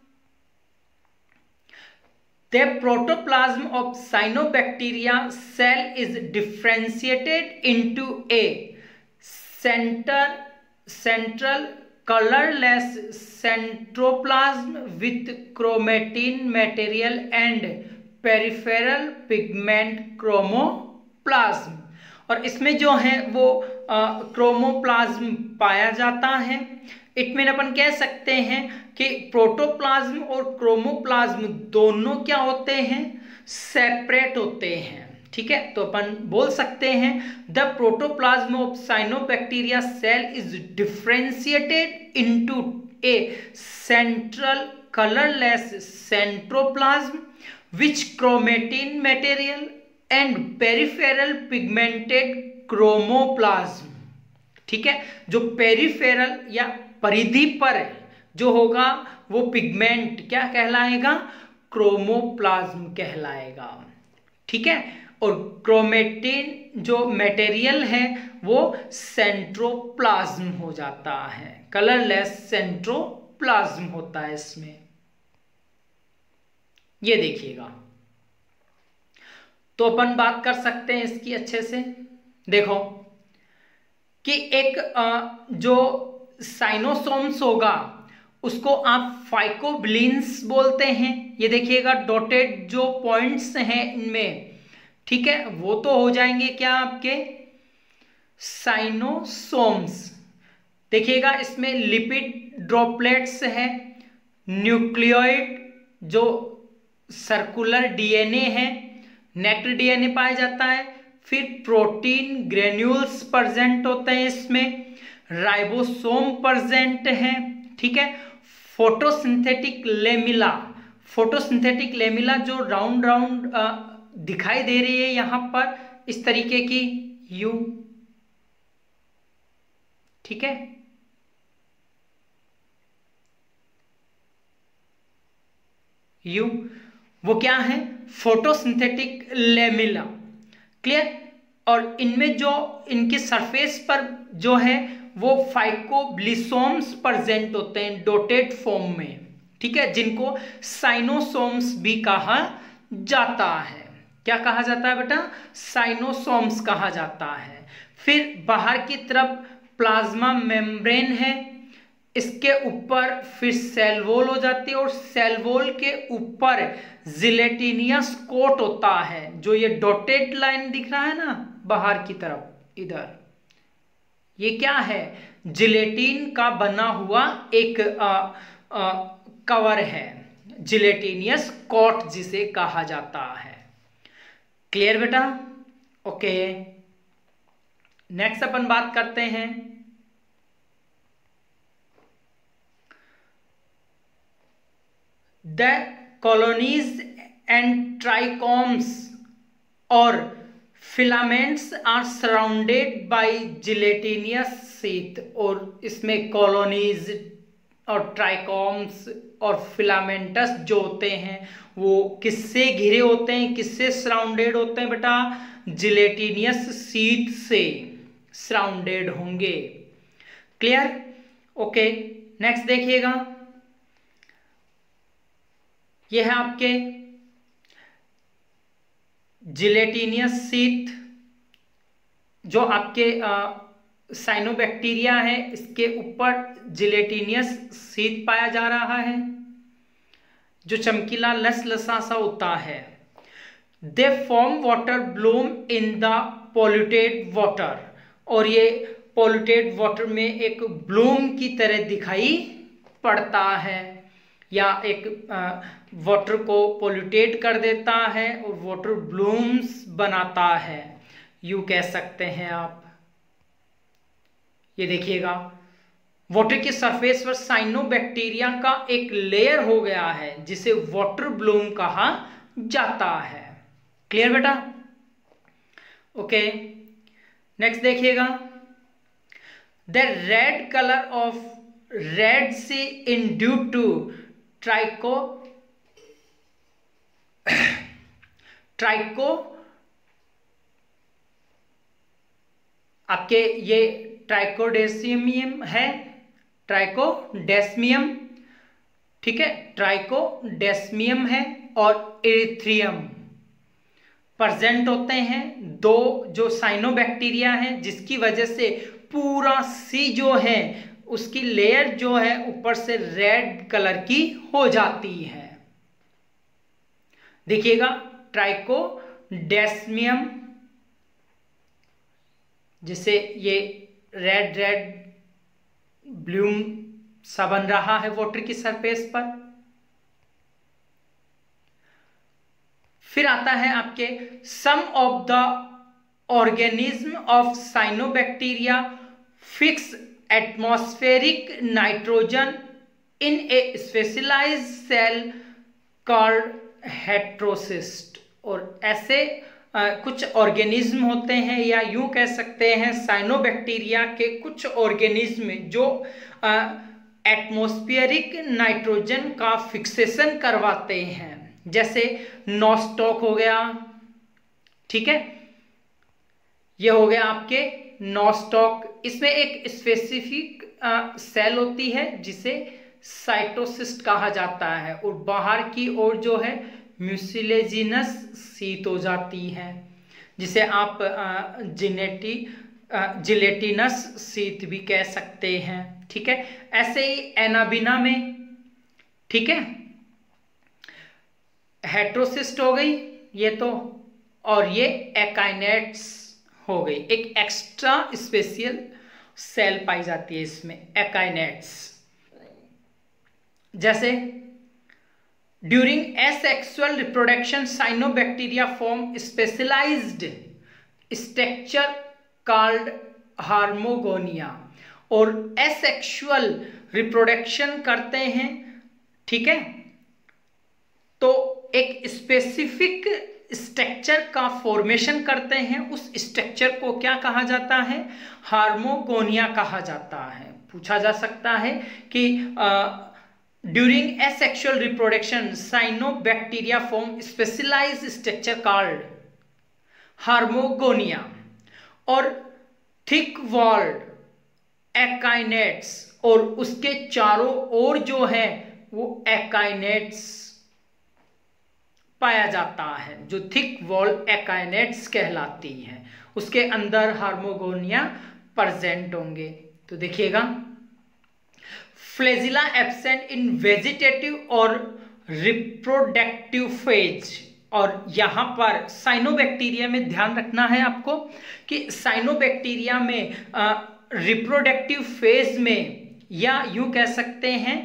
[SPEAKER 1] The protoplasm of cyanobacteria cell is differentiated into a center central colorless centroplasm with chromatin material and peripheral pigment chromoplasm। और इसमें जो है वो क्रोमोप्लाज्म पाया जाता है। इट मीन अपन कह सकते हैं कि प्रोटोप्लाज्म और क्रोमोप्लाज्म दोनों क्या होते हैं? सेपरेट होते हैं। ठीक है, तो अपन बोल सकते हैं the protoplasm of cyanobacteria cell is differentiated into a central colourless centroplasm which chromatin material and peripheral pigmented chromoplasm. ठीक है, जो पेरिफेरल या परिधि पर जो होगा वो पिगमेंट क्या कहलाएगा? क्रोमोप्लाज्म कहलाएगा। ठीक है, और क्रोमेटिन जो मटेरियल है वो सेंट्रोप्लाज्म हो जाता है, कलरलेस सेंट्रोप्लाज्म होता है इसमें। ये देखिएगा, तो अपन बात कर सकते हैं इसकी अच्छे से। देखो कि एक जो साइनोसोम्स होगा उसको आप फाइकोब्लिन्स बोलते हैं। ये देखिएगा डॉटेड जो पॉइंट्स हैं इनमें, ठीक है, वो तो हो जाएंगे क्या आपके साइनोसोम्स। देखिएगा इसमें लिपिड ड्रॉपलेट्स है, न्यूक्लियोइड जो सर्कुलर डीएनए है, नेक्ड डीएनए पाया जाता है, फिर प्रोटीन ग्रेन्यूल्स प्रेजेंट होते हैं इसमें, राइबोसोम प्रेजेंट है। ठीक है, फोटोसिंथेटिक लेमिला, फोटोसिंथेटिक लेमिला जो राउंड राउंड दिखाई दे रही है यहां पर इस तरीके की यू। ठीक है, यू वो क्या है? Photosynthetic lamellae. क्लियर? और इनमें जो इनके सरफेस पर जो है वो फाइकोब्लिसोम्स प्रेजेंट होते हैं डोटेड फॉर्म में। ठीक है, जिनको साइनोसोम्स भी कहा जाता है। क्या कहा जाता है बेटा? साइनोसोम्स कहा जाता है। फिर बाहर की तरफ प्लाज्मा मेम्ब्रेन है, इसके ऊपर फिर सेल वॉल हो जाती है और सेल वॉल के ऊपर जिलेटिनियस कोट होता है। जो ये डॉटेड लाइन दिख रहा है ना बाहर की तरफ इधर, ये क्या है? जिलेटिन का बना हुआ एक आ, आ, कवर है, जिलेटिनियस कोट जिसे कहा जाता है। क्लियर बेटा? ओके, नेक्स्ट अपन बात करते हैं द कॉलोनीज एंड ट्राइकोम्स और filaments are surrounded by gelatinous sheath, और इसमें कॉलोनीज और ट्राइकॉम्स और फिलामेंटस जो होते हैं वो किससे घिरे होते हैं, किससे सराउंडेड होते हैं बेटा, जिलेटिनियस शीट से सराउंडेड होंगे। क्लियर? ओके, नेक्स्ट देखिएगा, ये है आपके जिलेटिनियस शीट, जो आपके साइनोबैक्टीरिया है इसके ऊपर जिलेटिनियस शीट पाया जा रहा है, जो चमकीला लसलसा सा होता है। They form water bloom in the polluted water, और ये पोल्यूटेड वाटर में एक ब्लूम की तरह दिखाई पड़ता है, या एक वाटर को पोल्यूटेट कर देता है और वाटर ब्लूम्स बनाता है, यूं कह सकते हैं आप। ये देखिएगा, वाटर के सरफेस पर साइनोबैक्टीरिया का एक लेयर हो गया है जिसे वाटर ब्लूम कहा जाता है। क्लियर बेटा? ओके, नेक्स्ट देखिएगा, the red colour of Red Sea in due to tricho tricho आपके ये ट्राइकोडेस्मियम है, ट्राइकोडेस्मियम, ठीक है, ट्राइकोडेस्मियम है और एरिथ्रियम प्रेजेंट होते हैं, दो जो साइनोबैक्टीरिया हैं, जिसकी वजह से पूरा सी जो है उसकी लेयर जो है ऊपर से रेड कलर की हो जाती है। देखिएगा, ट्राइकोडेस्मियम, जिसे ये रेड रेड ब्लूम सा बन रहा है वाटर की सरफेस पर। फिर आता है आपके some of the organism of cyanobacteria fix atmospheric nitrogen in a specialised cell called heterocyst, और ऐसे आ, कुछ ऑर्गेनिज्म होते हैं, या यूं कह सकते हैं साइनोबैक्टीरिया के कुछ ऑर्गेनिज्म जो एटमॉस्फेरिक नाइट्रोजन का फिक्सेशन करवाते हैं, जैसे नॉस्टॉक हो गया, ठीक है, ये हो गया आपके नॉस्टॉक। इसमें एक स्पेसिफिक सेल होती है जिसे साइटोसिस्ट कहा जाता है, और बाहर की ओर जो है म्यूसिलेजिनस शीट हो जाती है, जिसे आप जिनेटी जिलेटिनस शीट भी कह सकते हैं, ठीक है। ऐसे ही एनाबिना में, ठीक है, हेट्रोसिस्ट हो गई ये तो, और ये एकाइनेट्स हो गई, एक एक्स्ट्रा स्पेशल सेल पाई जाती है इसमें, एकाइनेट्स। जैसे during asexual reproduction cyanobacteria form specialised structure called hormogonia, और एसेक्सुअल रिप्रोडक्शन करते हैं, ठीक है, तो एक स्पेसिफिक स्ट्रक्चर का फॉर्मेशन करते हैं, उस स्ट्रक्चर को क्या कहा जाता है, हार्मोगोनिया कहा जाता है। पूछा जा सकता है कि during asexual reproduction cyanobacteria form specialised structure called hormogonia, और थिक वॉल्ड एकाइनेट्स, और उसके चारों ओर जो है वो एकाइनेट्स पाया जाता है, जो थिक वॉल एकाइनेट्स कहलाती है, उसके अंदर हार्मोगोनिया प्रेजेंट होंगे। तो देखिएगा, फ्लैजिला एब्सेंट इन वेजिटेटिव और रिप्रोडक्टिव फेज, और यहां पर साइनोबैक्टीरिया में ध्यान रखना है आपको कि साइनोबैक्टीरिया में रिप्रोडक्टिव फेज में, या यूं कह सकते हैं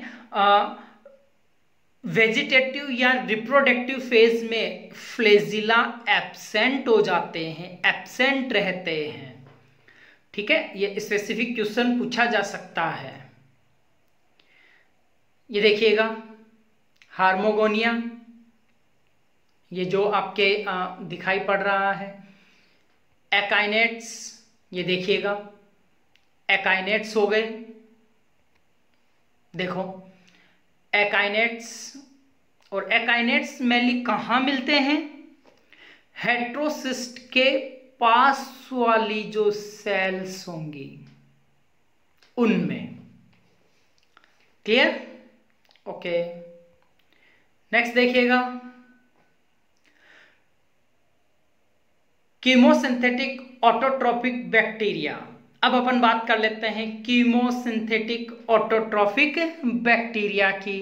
[SPEAKER 1] वेजिटेटिव या रिप्रोडक्टिव फेज में फ्लैजिला एब्सेंट हो जाते हैं, एब्सेंट रहते हैं, ठीक है। ये स्पेसिफिक क्वेश्चन पूछा जा सकता है। ये देखिएगा, हार्मोगोनिया, ये जो आपके आ, दिखाई पड़ रहा है, एकाइनेट्स, ये देखिएगा, एकाइनेट्स हो गए, देखो एकाइनेट्स, और एकाइनेट्स मेनली कहाँ मिलते हैं? हेट्रोसिस्ट के पास वाली जो सेल्स होंगी उनमें। क्लियर? ओके, नेक्स्ट देखिएगा, कीमोसिंथेटिक ऑटोट्रॉफिक बैक्टीरिया। अब अपन बात कर लेते हैं कीमोसिंथेटिक ऑटोट्रॉफिक बैक्टीरिया की।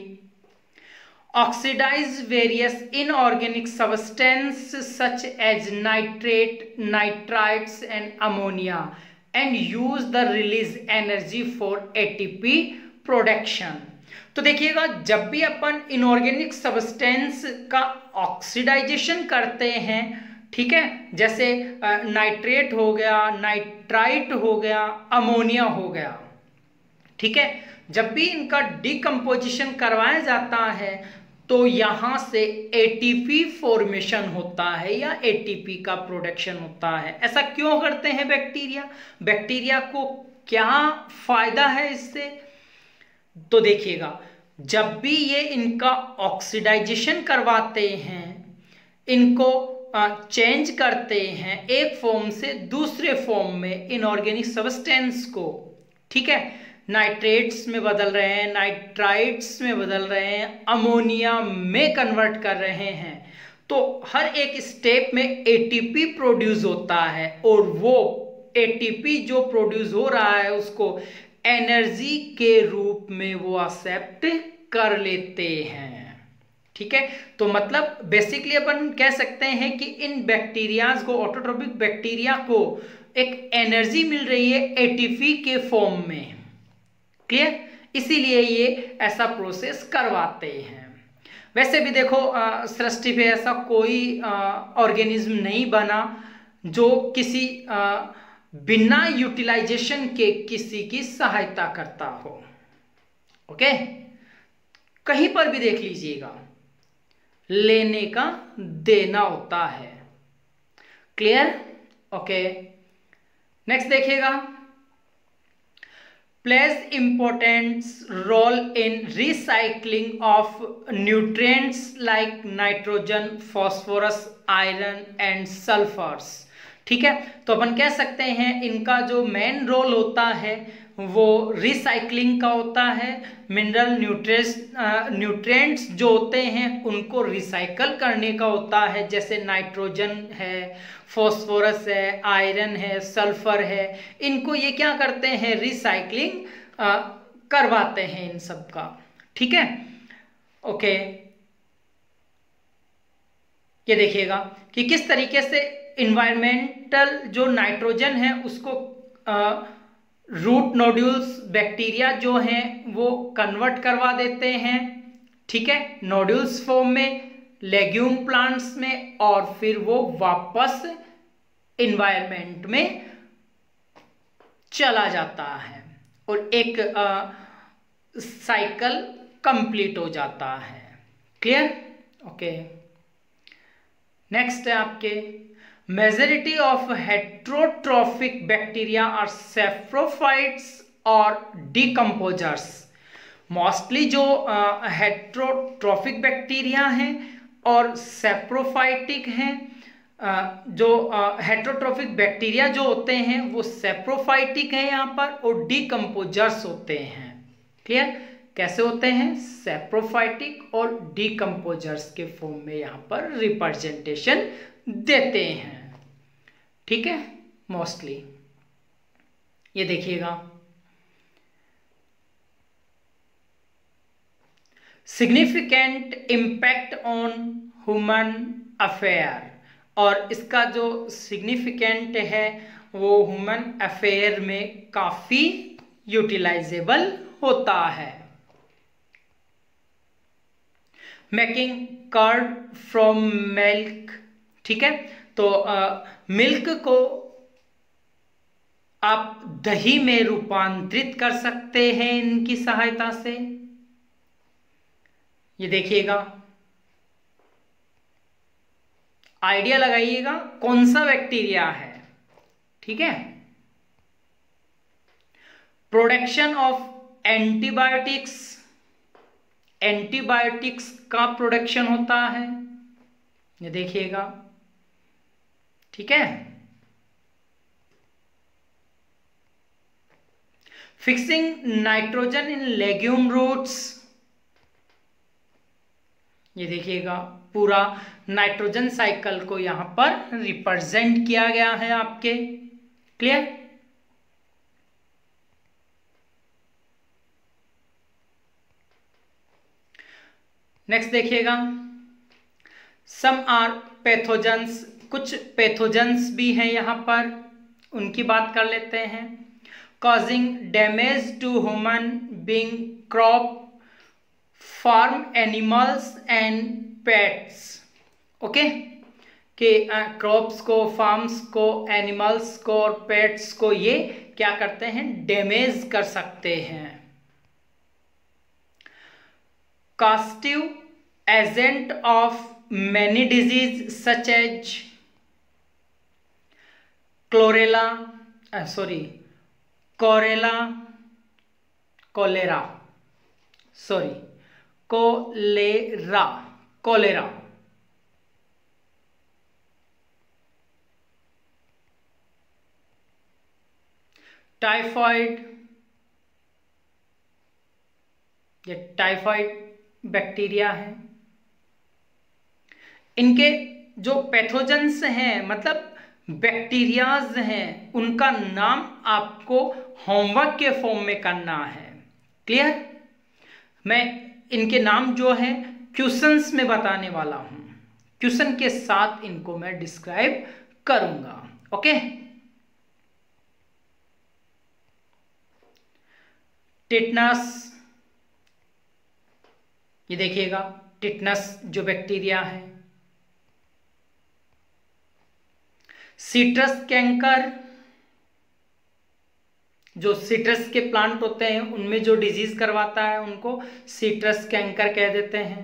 [SPEAKER 1] Oxidise various inorganic substance such as nitrate, nitrites and ammonia and use the release energy for ATP production. तो देखिएगा, जब भी अपन इनऑर्गेनिक सब्सटेंस का ऑक्सीडाइजेशन करते हैं, ठीक है, जैसे नाइट्रेट हो गया, नाइट्राइट हो गया, अमोनिया हो गया, ठीक है, जब भी इनका डिकम्पोजिशन करवाया जाता है तो यहां से एटीपी फॉर्मेशन होता है या एटीपी का प्रोडक्शन होता है। ऐसा क्यों करते हैं बैक्टीरिया? बैक्टीरिया को क्या फायदा है इससे? तो देखिएगा, जब भी ये इनका ऑक्सीडाइजेशन करवाते हैं, इनको चेंज करते हैं एक फॉर्म से दूसरे फॉर्म में इनऑर्गेनिक सब्सटेंस को, ठीक है, नाइट्रेट्स में बदल रहे हैं, नाइट्राइट्स में बदल रहे हैं, अमोनिया में कन्वर्ट कर रहे हैं, तो हर एक स्टेप में एटीपी प्रोड्यूस होता है और वो एटीपी जो प्रोड्यूस हो रहा है उसको एनर्जी के रूप में वो एक्सेप्ट कर लेते हैं। ठीक है, तो मतलब बेसिकली अपन कह सकते हैं कि इन बैक्टीरियाज को, ऑटोट्रोफिक बैक्टीरिया को एक एनर्जी मिल रही है एटीपी के फॉर्म में। क्लियर? इसीलिए ये ऐसा प्रोसेस करवाते हैं। वैसे भी देखो, सृष्टि पे ऐसा कोई ऑर्गेनिज्म नहीं बना जो किसी आ, बिना यूटिलाइजेशन के किसी की सहायता करता हो। ओके, कहीं पर भी देख लीजिएगा, लेने का देना होता है। क्लियर? ओके, नेक्स्ट देखिएगा, plays important role in recycling of nutrients like nitrogen, phosphorus, iron and sulphurs. ठीक है, तो अपन कह सकते हैं इनका जो मेन रोल होता है वो रिसाइकलिंग का होता है। मिनरल न्यूट्रिएंट्स न्यूट्रिएंट्स जो होते हैं उनको रिसाइकल करने का होता है, जैसे नाइट्रोजन है, फॉस्फोरस है, आयरन है, सल्फर है, इनको ये क्या करते हैं, रिसाइकलिंग करवाते हैं इन सब का। ठीक है, ओके, ये देखिएगा कि किस तरीके से इन्वायरमेंटल जो नाइट्रोजन है उसको रूट नोड्यूल्स बैक्टीरिया जो हैं वो कन्वर्ट करवा देते हैं। ठीक है, नोड्यूल्स फॉर्म में, लेग्यूम प्लांट्स में, और फिर वो वापस इन्वायरमेंट में चला जाता है और एक साइकिल कंप्लीट हो जाता है। क्लियर? ओके, नेक्स्ट है आपके, majority of heterotrophic bacteria are saprophytes और डिकम्पोजर्स। मोस्टली जो हेट्रोट्रॉफिक बैक्टीरिया हैं और सैप्रोफाइटिक हैं, जो हेट्रोट्रॉफिक बैक्टीरिया जो होते हैं वो सैप्रोफाइटिक हैं यहाँ पर, और डिकम्पोजर्स होते हैं। क्लियर? कैसे होते हैं? सैप्रोफाइटिक और डिकम्पोजर्स के फॉर्म में यहाँ पर रिप्रेजेंटेशन देते हैं। ठीक है, मोस्टली ये देखिएगा, significant impact on human affair, और इसका जो सिग्निफिकेंट है वो ह्यूमन अफेयर में काफी यूटिलाइजेबल होता है। Making curd from milk. ठीक है, तो मिल्क को आप दही में रूपांतरित कर सकते हैं इनकी सहायता से। ये देखिएगा, आइडिया लगाइएगा कौन सा बैक्टीरिया है। ठीक है, प्रोडक्शन ऑफ एंटीबायोटिक्स, एंटीबायोटिक्स का प्रोडक्शन होता है, ये देखिएगा, ठीक है। Fixing nitrogen in legume roots, ये देखिएगा पूरा नाइट्रोजन साइकिल को यहां पर रिप्रेजेंट किया गया है आपके, क्लियर। नेक्स्ट देखिएगा, सम आर पैथोजेंस, कुछ पैथोजेंस भी हैं यहां पर, उनकी बात कर लेते हैं। Causing damage to human being, crop, farm animals and pets, okay, कि क्रॉप्स को, फार्म्स को, एनिमल्स को और पेट्स को ये क्या करते हैं, डैमेज कर सकते हैं। Causative agent of many disease such as chlorella, sorry corella, cholera, sorry cholera, cholera, typhoid, ये टाइफाइड बैक्टीरिया है। इनके जो पैथोजेंस हैं, मतलब बैक्टीरियाज हैं, उनका नाम आपको होमवर्क के फॉर्म में करना है, क्लियर। मैं इनके नाम जो है क्वेश्चंस में बताने वाला हूं, क्वेश्चन के साथ इनको मैं डिस्क्राइब करूंगा, ओके। टिटनस, ये देखिएगा टिटनस जो बैक्टीरिया है। सिट्रस कैंकर, जो सिट्रस के प्लांट होते हैं उनमें जो डिजीज करवाता है उनको सिट्रस कैंकर कह देते हैं।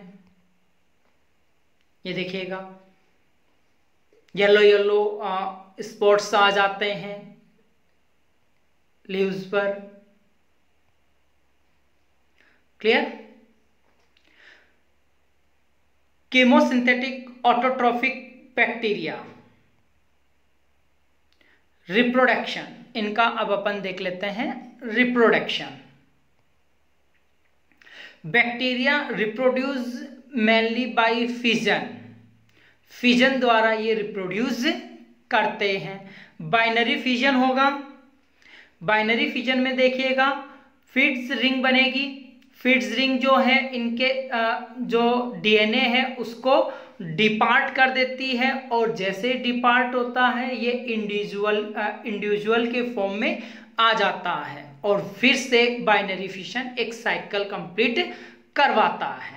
[SPEAKER 1] ये देखिएगा येलो येलो स्पॉट्स आ जाते हैं लीव्स पर, clear. Chemosynthetic autotrophic bacteria, reproduction, इनका अब अपन देख लेते हैं reproduction. Bacteria reproduce mainly by fission, fission द्वारा ये रिप्रोड्यूस करते हैं। बाइनरी फिजन होगा, बाइनरी फिजन में देखिएगा फिट्स रिंग बनेगी, फिट्स रिंग जो है इनके जो डीएनए है उसको डिपार्ट कर देती है, और जैसे डिपार्ट होता है ये इंडिविजुअल इंडिविजुअल के फॉर्म में आ जाता है, और फिर से बाइनरी फिशन एक साइकिल कंप्लीट करवाता है।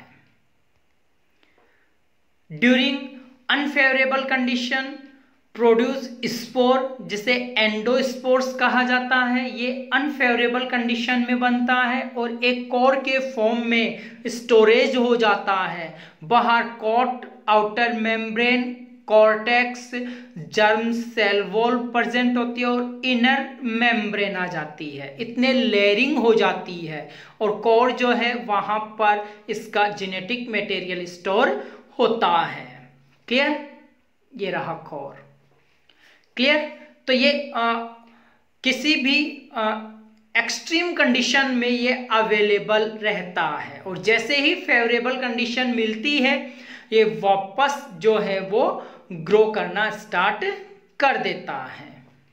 [SPEAKER 1] During unfavourable condition produce spore, जिसे एंडोस्पोर्स कहा जाता है, ये अनफेवरेबल कंडीशन में बनता है और एक कोर के फॉर्म में स्टोरेज हो जाता है। बाहर coat, outer membrane, cortex, germ cell wall present होती है और इनर मेम्ब्रेन आ जाती है, इतने लेयरिंग हो जाती है, और कोर जो है वहां पर इसका जेनेटिक मटेरियल स्टोर होता है, क्लियर। ये रहा कोर, क्लियर। तो ये आ, किसी भी एक्सट्रीम कंडीशन में ये अवेलेबल रहता है, और जैसे ही फेवरेबल कंडीशन मिलती है ये वापस जो है वो ग्रो करना स्टार्ट कर देता है।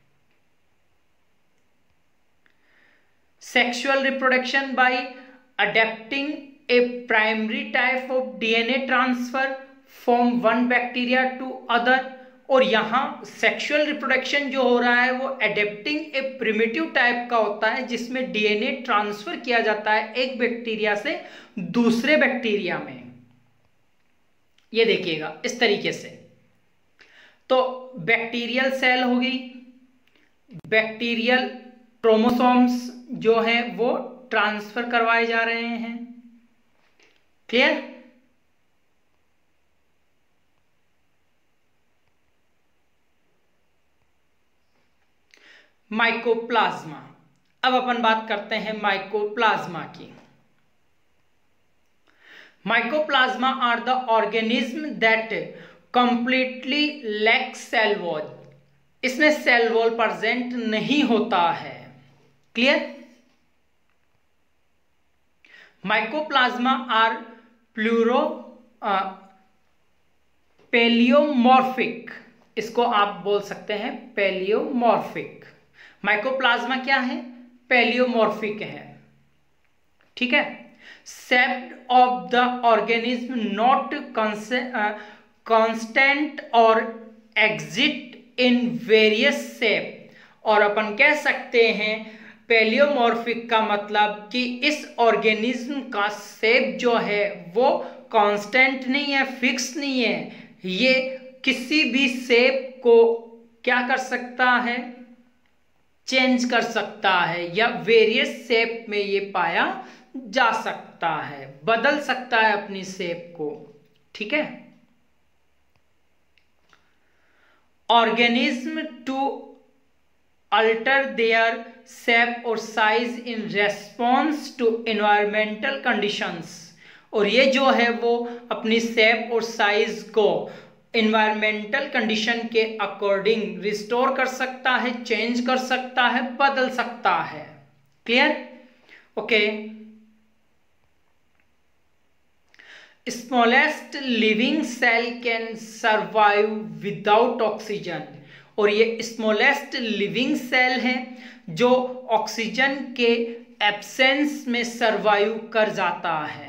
[SPEAKER 1] Sexual reproduction by adapting a primary type of DNA transfer from one bacteria to other, और यहां सेक्सुअल रिप्रोडक्शन जो हो रहा है वो एडेप्टिंग ए प्रिमिटिव टाइप का होता है, जिसमें डीएनए ट्रांसफर किया जाता है एक बैक्टीरिया से दूसरे बैक्टीरिया में। ये देखिएगा इस तरीके से, तो बैक्टीरियल सेल होगी, बैक्टीरियल क्रोमोसोम्स जो है वो ट्रांसफर करवाए जा रहे हैं, क्लियर। माइकोप्लाज्मा, अब अपन बात करते हैं माइकोप्लाज्मा की। Mycoplasma are the organism that completely lack cell wall. इसमें सेल वॉल प्रेजेंट नहीं होता है। Clear? Mycoplasma are pleuro pleomorphic. इसको आप बोल सकते हैं पेलियोमॉर्फिक। माइकोप्लाज्मा क्या है? पेलियोमॉर्फिक है। ठीक है। Shaped of the organism not constant और एग्जिट इन वेरियस शेप। और अपन कह सकते हैं पेलियोमॉर्फिक का मतलब कि इस ऑर्गेनिज्म का शेप जो है वो कांस्टेंट नहीं है, फिक्स नहीं है। ये किसी भी शेप को क्या कर सकता है? चेंज कर सकता है, या वेरियस शेप में ये पाया जा सकता है, बदल सकता है अपनी शेप को। ठीक है। Organism to alter their shape और size in response to environmental conditions. और ये जो है वो अपनी शेप और साइज को एनवायरमेंटल कंडीशन के अकॉर्डिंग रिस्टोर कर सकता है, चेंज कर सकता है, बदल सकता है। Clear? Okay. Smallest living cell can survive without oxygen. और ये स्मॉलेस्ट लिविंग सेल है जो ऑक्सीजन के एब्सेंस में सर्वाइव कर जाता है।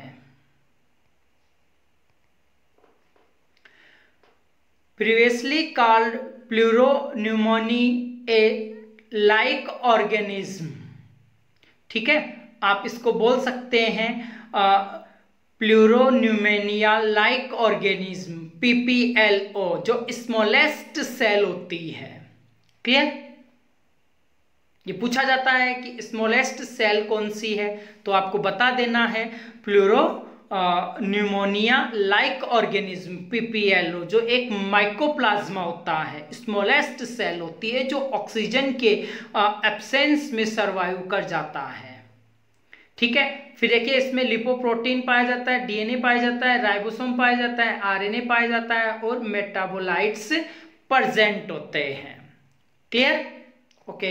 [SPEAKER 1] Previously called pleuropneumonia like organism. ठीक है, आप इसको बोल सकते हैं प्लूरोन्यूमेनिया लाइक ऑर्गेनिज्म, पीपीएलओ, जो स्मॉलेस्ट सेल होती है। क्लियर? ये पूछा जाता है कि स्मॉलेस्ट सेल कौन सी है, तो आपको बता देना है pleuropneumonia like organism, PPLO, जो एक माइकोप्लाज्मा होता है, स्मॉलेस्ट सेल होती है जो ऑक्सीजन के एब्सेंस में सर्वाइव कर जाता है। ठीक है। फिर देखिए इसमें लिपोप्रोटीन पाया जाता है, डीएनए पाया जाता है, राइबोसोम पाया जाता है, आरएनए पाया जाता है और मेटाबोलाइट्स प्रेजेंट होते हैं। Clear? Okay.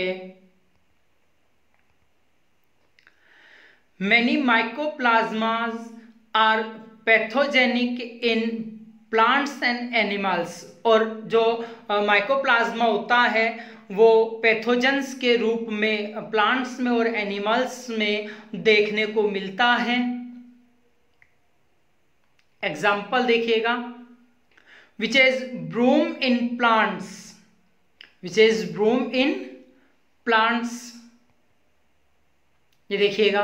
[SPEAKER 1] Many mycoplasmas are pathogenic in plants and animals. और जो माइकोप्लाज्मा होता है वो पैथोजेंस के रूप में प्लांट्स में और एनिमल्स में देखने को मिलता है। एग्जाम्पल देखिएगा, which is broom in plants, which is broom in plants. ये देखिएगा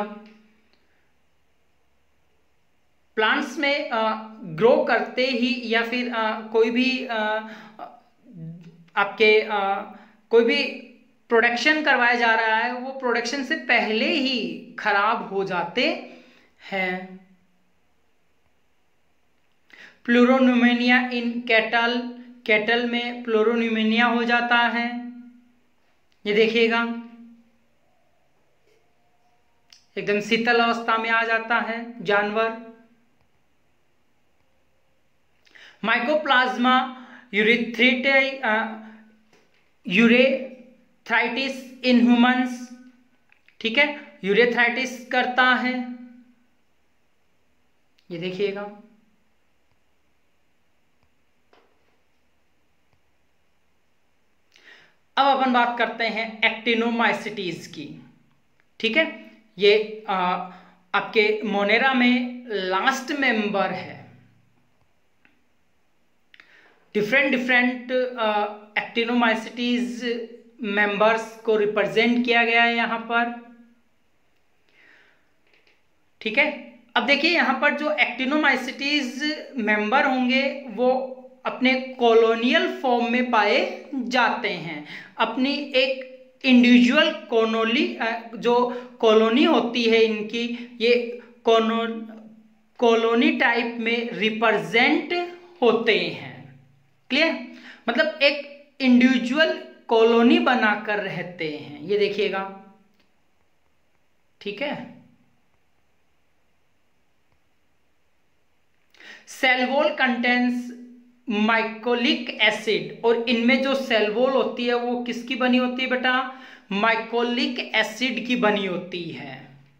[SPEAKER 1] प्लांट्स में ग्रो करते ही या फिर आ, कोई भी आ, आपके आ, कोई भी प्रोडक्शन करवाया जा रहा है, वो प्रोडक्शन से पहले ही खराब हो जाते हैं। प्लूरोन्यूमेनिया इन कैटल, कैटल में प्लूरोन्यूमेनिया हो जाता है। ये देखिएगा एकदम शीतल अवस्था में आ जाता है जानवर। Mycoplasma urethritis urethritis in humans. ठीक है, यूरेथ्राइटिस करता है। ये देखिएगा अब अपन बात करते हैं एक्टिनोमाइसिटीज की। ठीक है, ये आ, आपके मोनेरा में लास्ट मेंबर है। डिफरेंट डिफरेंट एक्टिनोमाइसिटीज मेंबर्स को रिप्रेजेंट किया गया है यहां पर। ठीक है, अब देखिए यहां पर जो एक्टिनोमाइसिटीज मेंबर होंगे वो अपने कॉलोनियल फॉर्म में पाए जाते हैं। अपनी एक इंडिविजुअल कॉलोनी, जो कॉलोनी होती है इनकी, ये कॉलोनी टाइप में रिप्रेजेंट होते हैं। क्लियर? मतलब एक इंडिविजुअल कॉलोनी बनाकर रहते हैं। ये देखिएगा ठीक है। Cell wall contains mycolic acid, और इनमें जो सेल वॉल होती है वो किसकी बनी होती है बेटा? माइकोलिक एसिड की बनी होती है।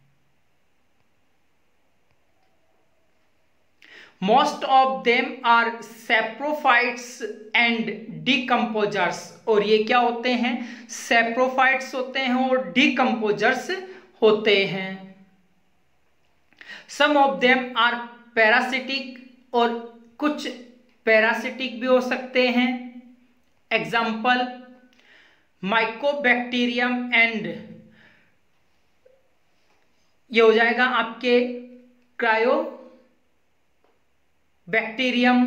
[SPEAKER 1] Most of them are saprophytes and decomposers, और ये क्या होते हैं? सैप्रोफाइट्स होते हैं और डिकम्पोजर्स होते हैं। Some of them are parasitic, और कुछ पैरासिटिक भी हो सकते हैं। एग्जाम्पल माइकोबैक्टीरियम एंड, ये हो जाएगा आपके cryo bacterium,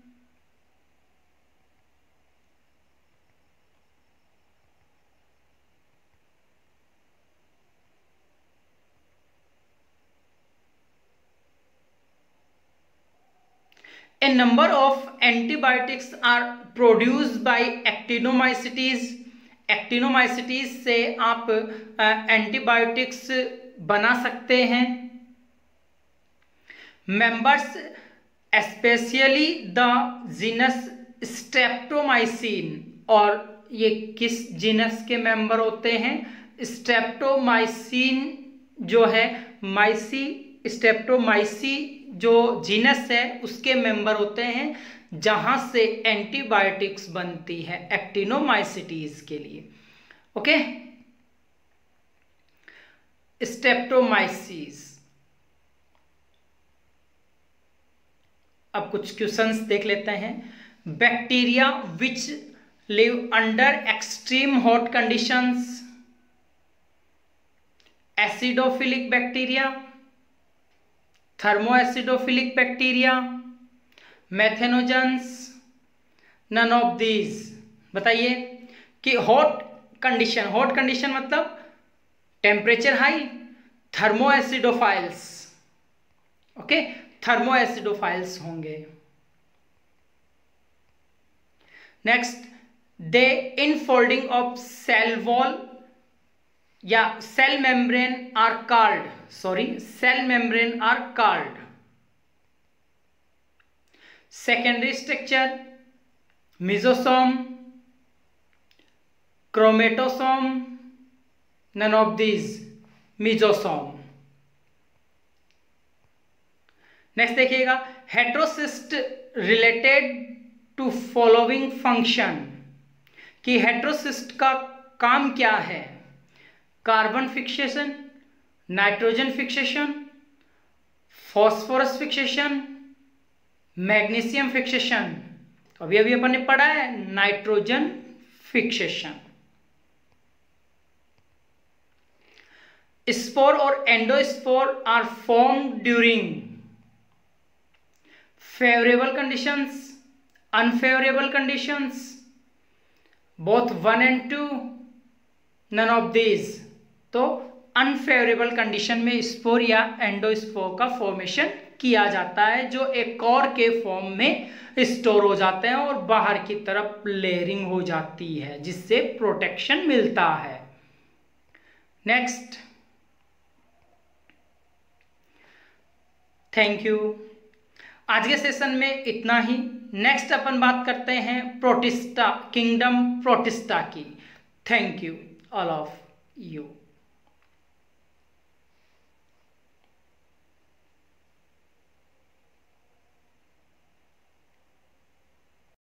[SPEAKER 1] A number of antibiotics are produced by actinomycetes. Actinomycetes से आप एंटीबायोटिक्स बना सकते हैं। Members especially the genus Streptomycin, और ये किस जीनस के मेंबर होते हैं? स्ट्रेप्टोमाइसिन जो है, माइसी स्ट्रेप्टोमाइसी जो जीनस है उसके मेंबर होते हैं, जहां से एंटीबायोटिक्स बनती है एक्टिनोमाइसिटीज के लिए। Okay, streptomyces. अब कुछ क्वेश्चंस देख लेते हैं। Bacteria which live under extreme hot conditions, acidophilic bacteria, thermoacidophilic bacteria, methanogens, none of these. बताइए कि हॉट कंडीशन, हॉट कंडीशन मतलब temperature high, thermoacidophiles. Okay, thermoacidophiles होंगे। Next, the infolding of cell wall या cell membrane are called, sorry cell membrane are called secondary structure, mesosome, chromatosome, none of these, mesosome. Next देखिएगा, heterocyst related to following function, कि heterocyst का काम क्या है? Carbon fixation, nitrogen fixation, phosphorus fixation, magnesium fixation. अभी अभी अपन ने पढ़ा है नाइट्रोजन फिक्सेशन। स्पोर और endospore are form during favourable conditions, unfavourable conditions, both one and two, none of these. तो अनफेवरेबल कंडीशन में स्पोर या एंडोस्पोर का फॉर्मेशन किया जाता है, जो एक और के फॉर्म में स्टोर हो जाते हैं और बाहर की तरफ लेयरिंग हो जाती है, जिससे प्रोटेक्शन मिलता है। Next, thank you. आज के सेशन में इतना ही। नेक्स्ट अपन बात करते हैं प्रोटिस्टा, किंगडम प्रोटिस्टा की। Thank you all of you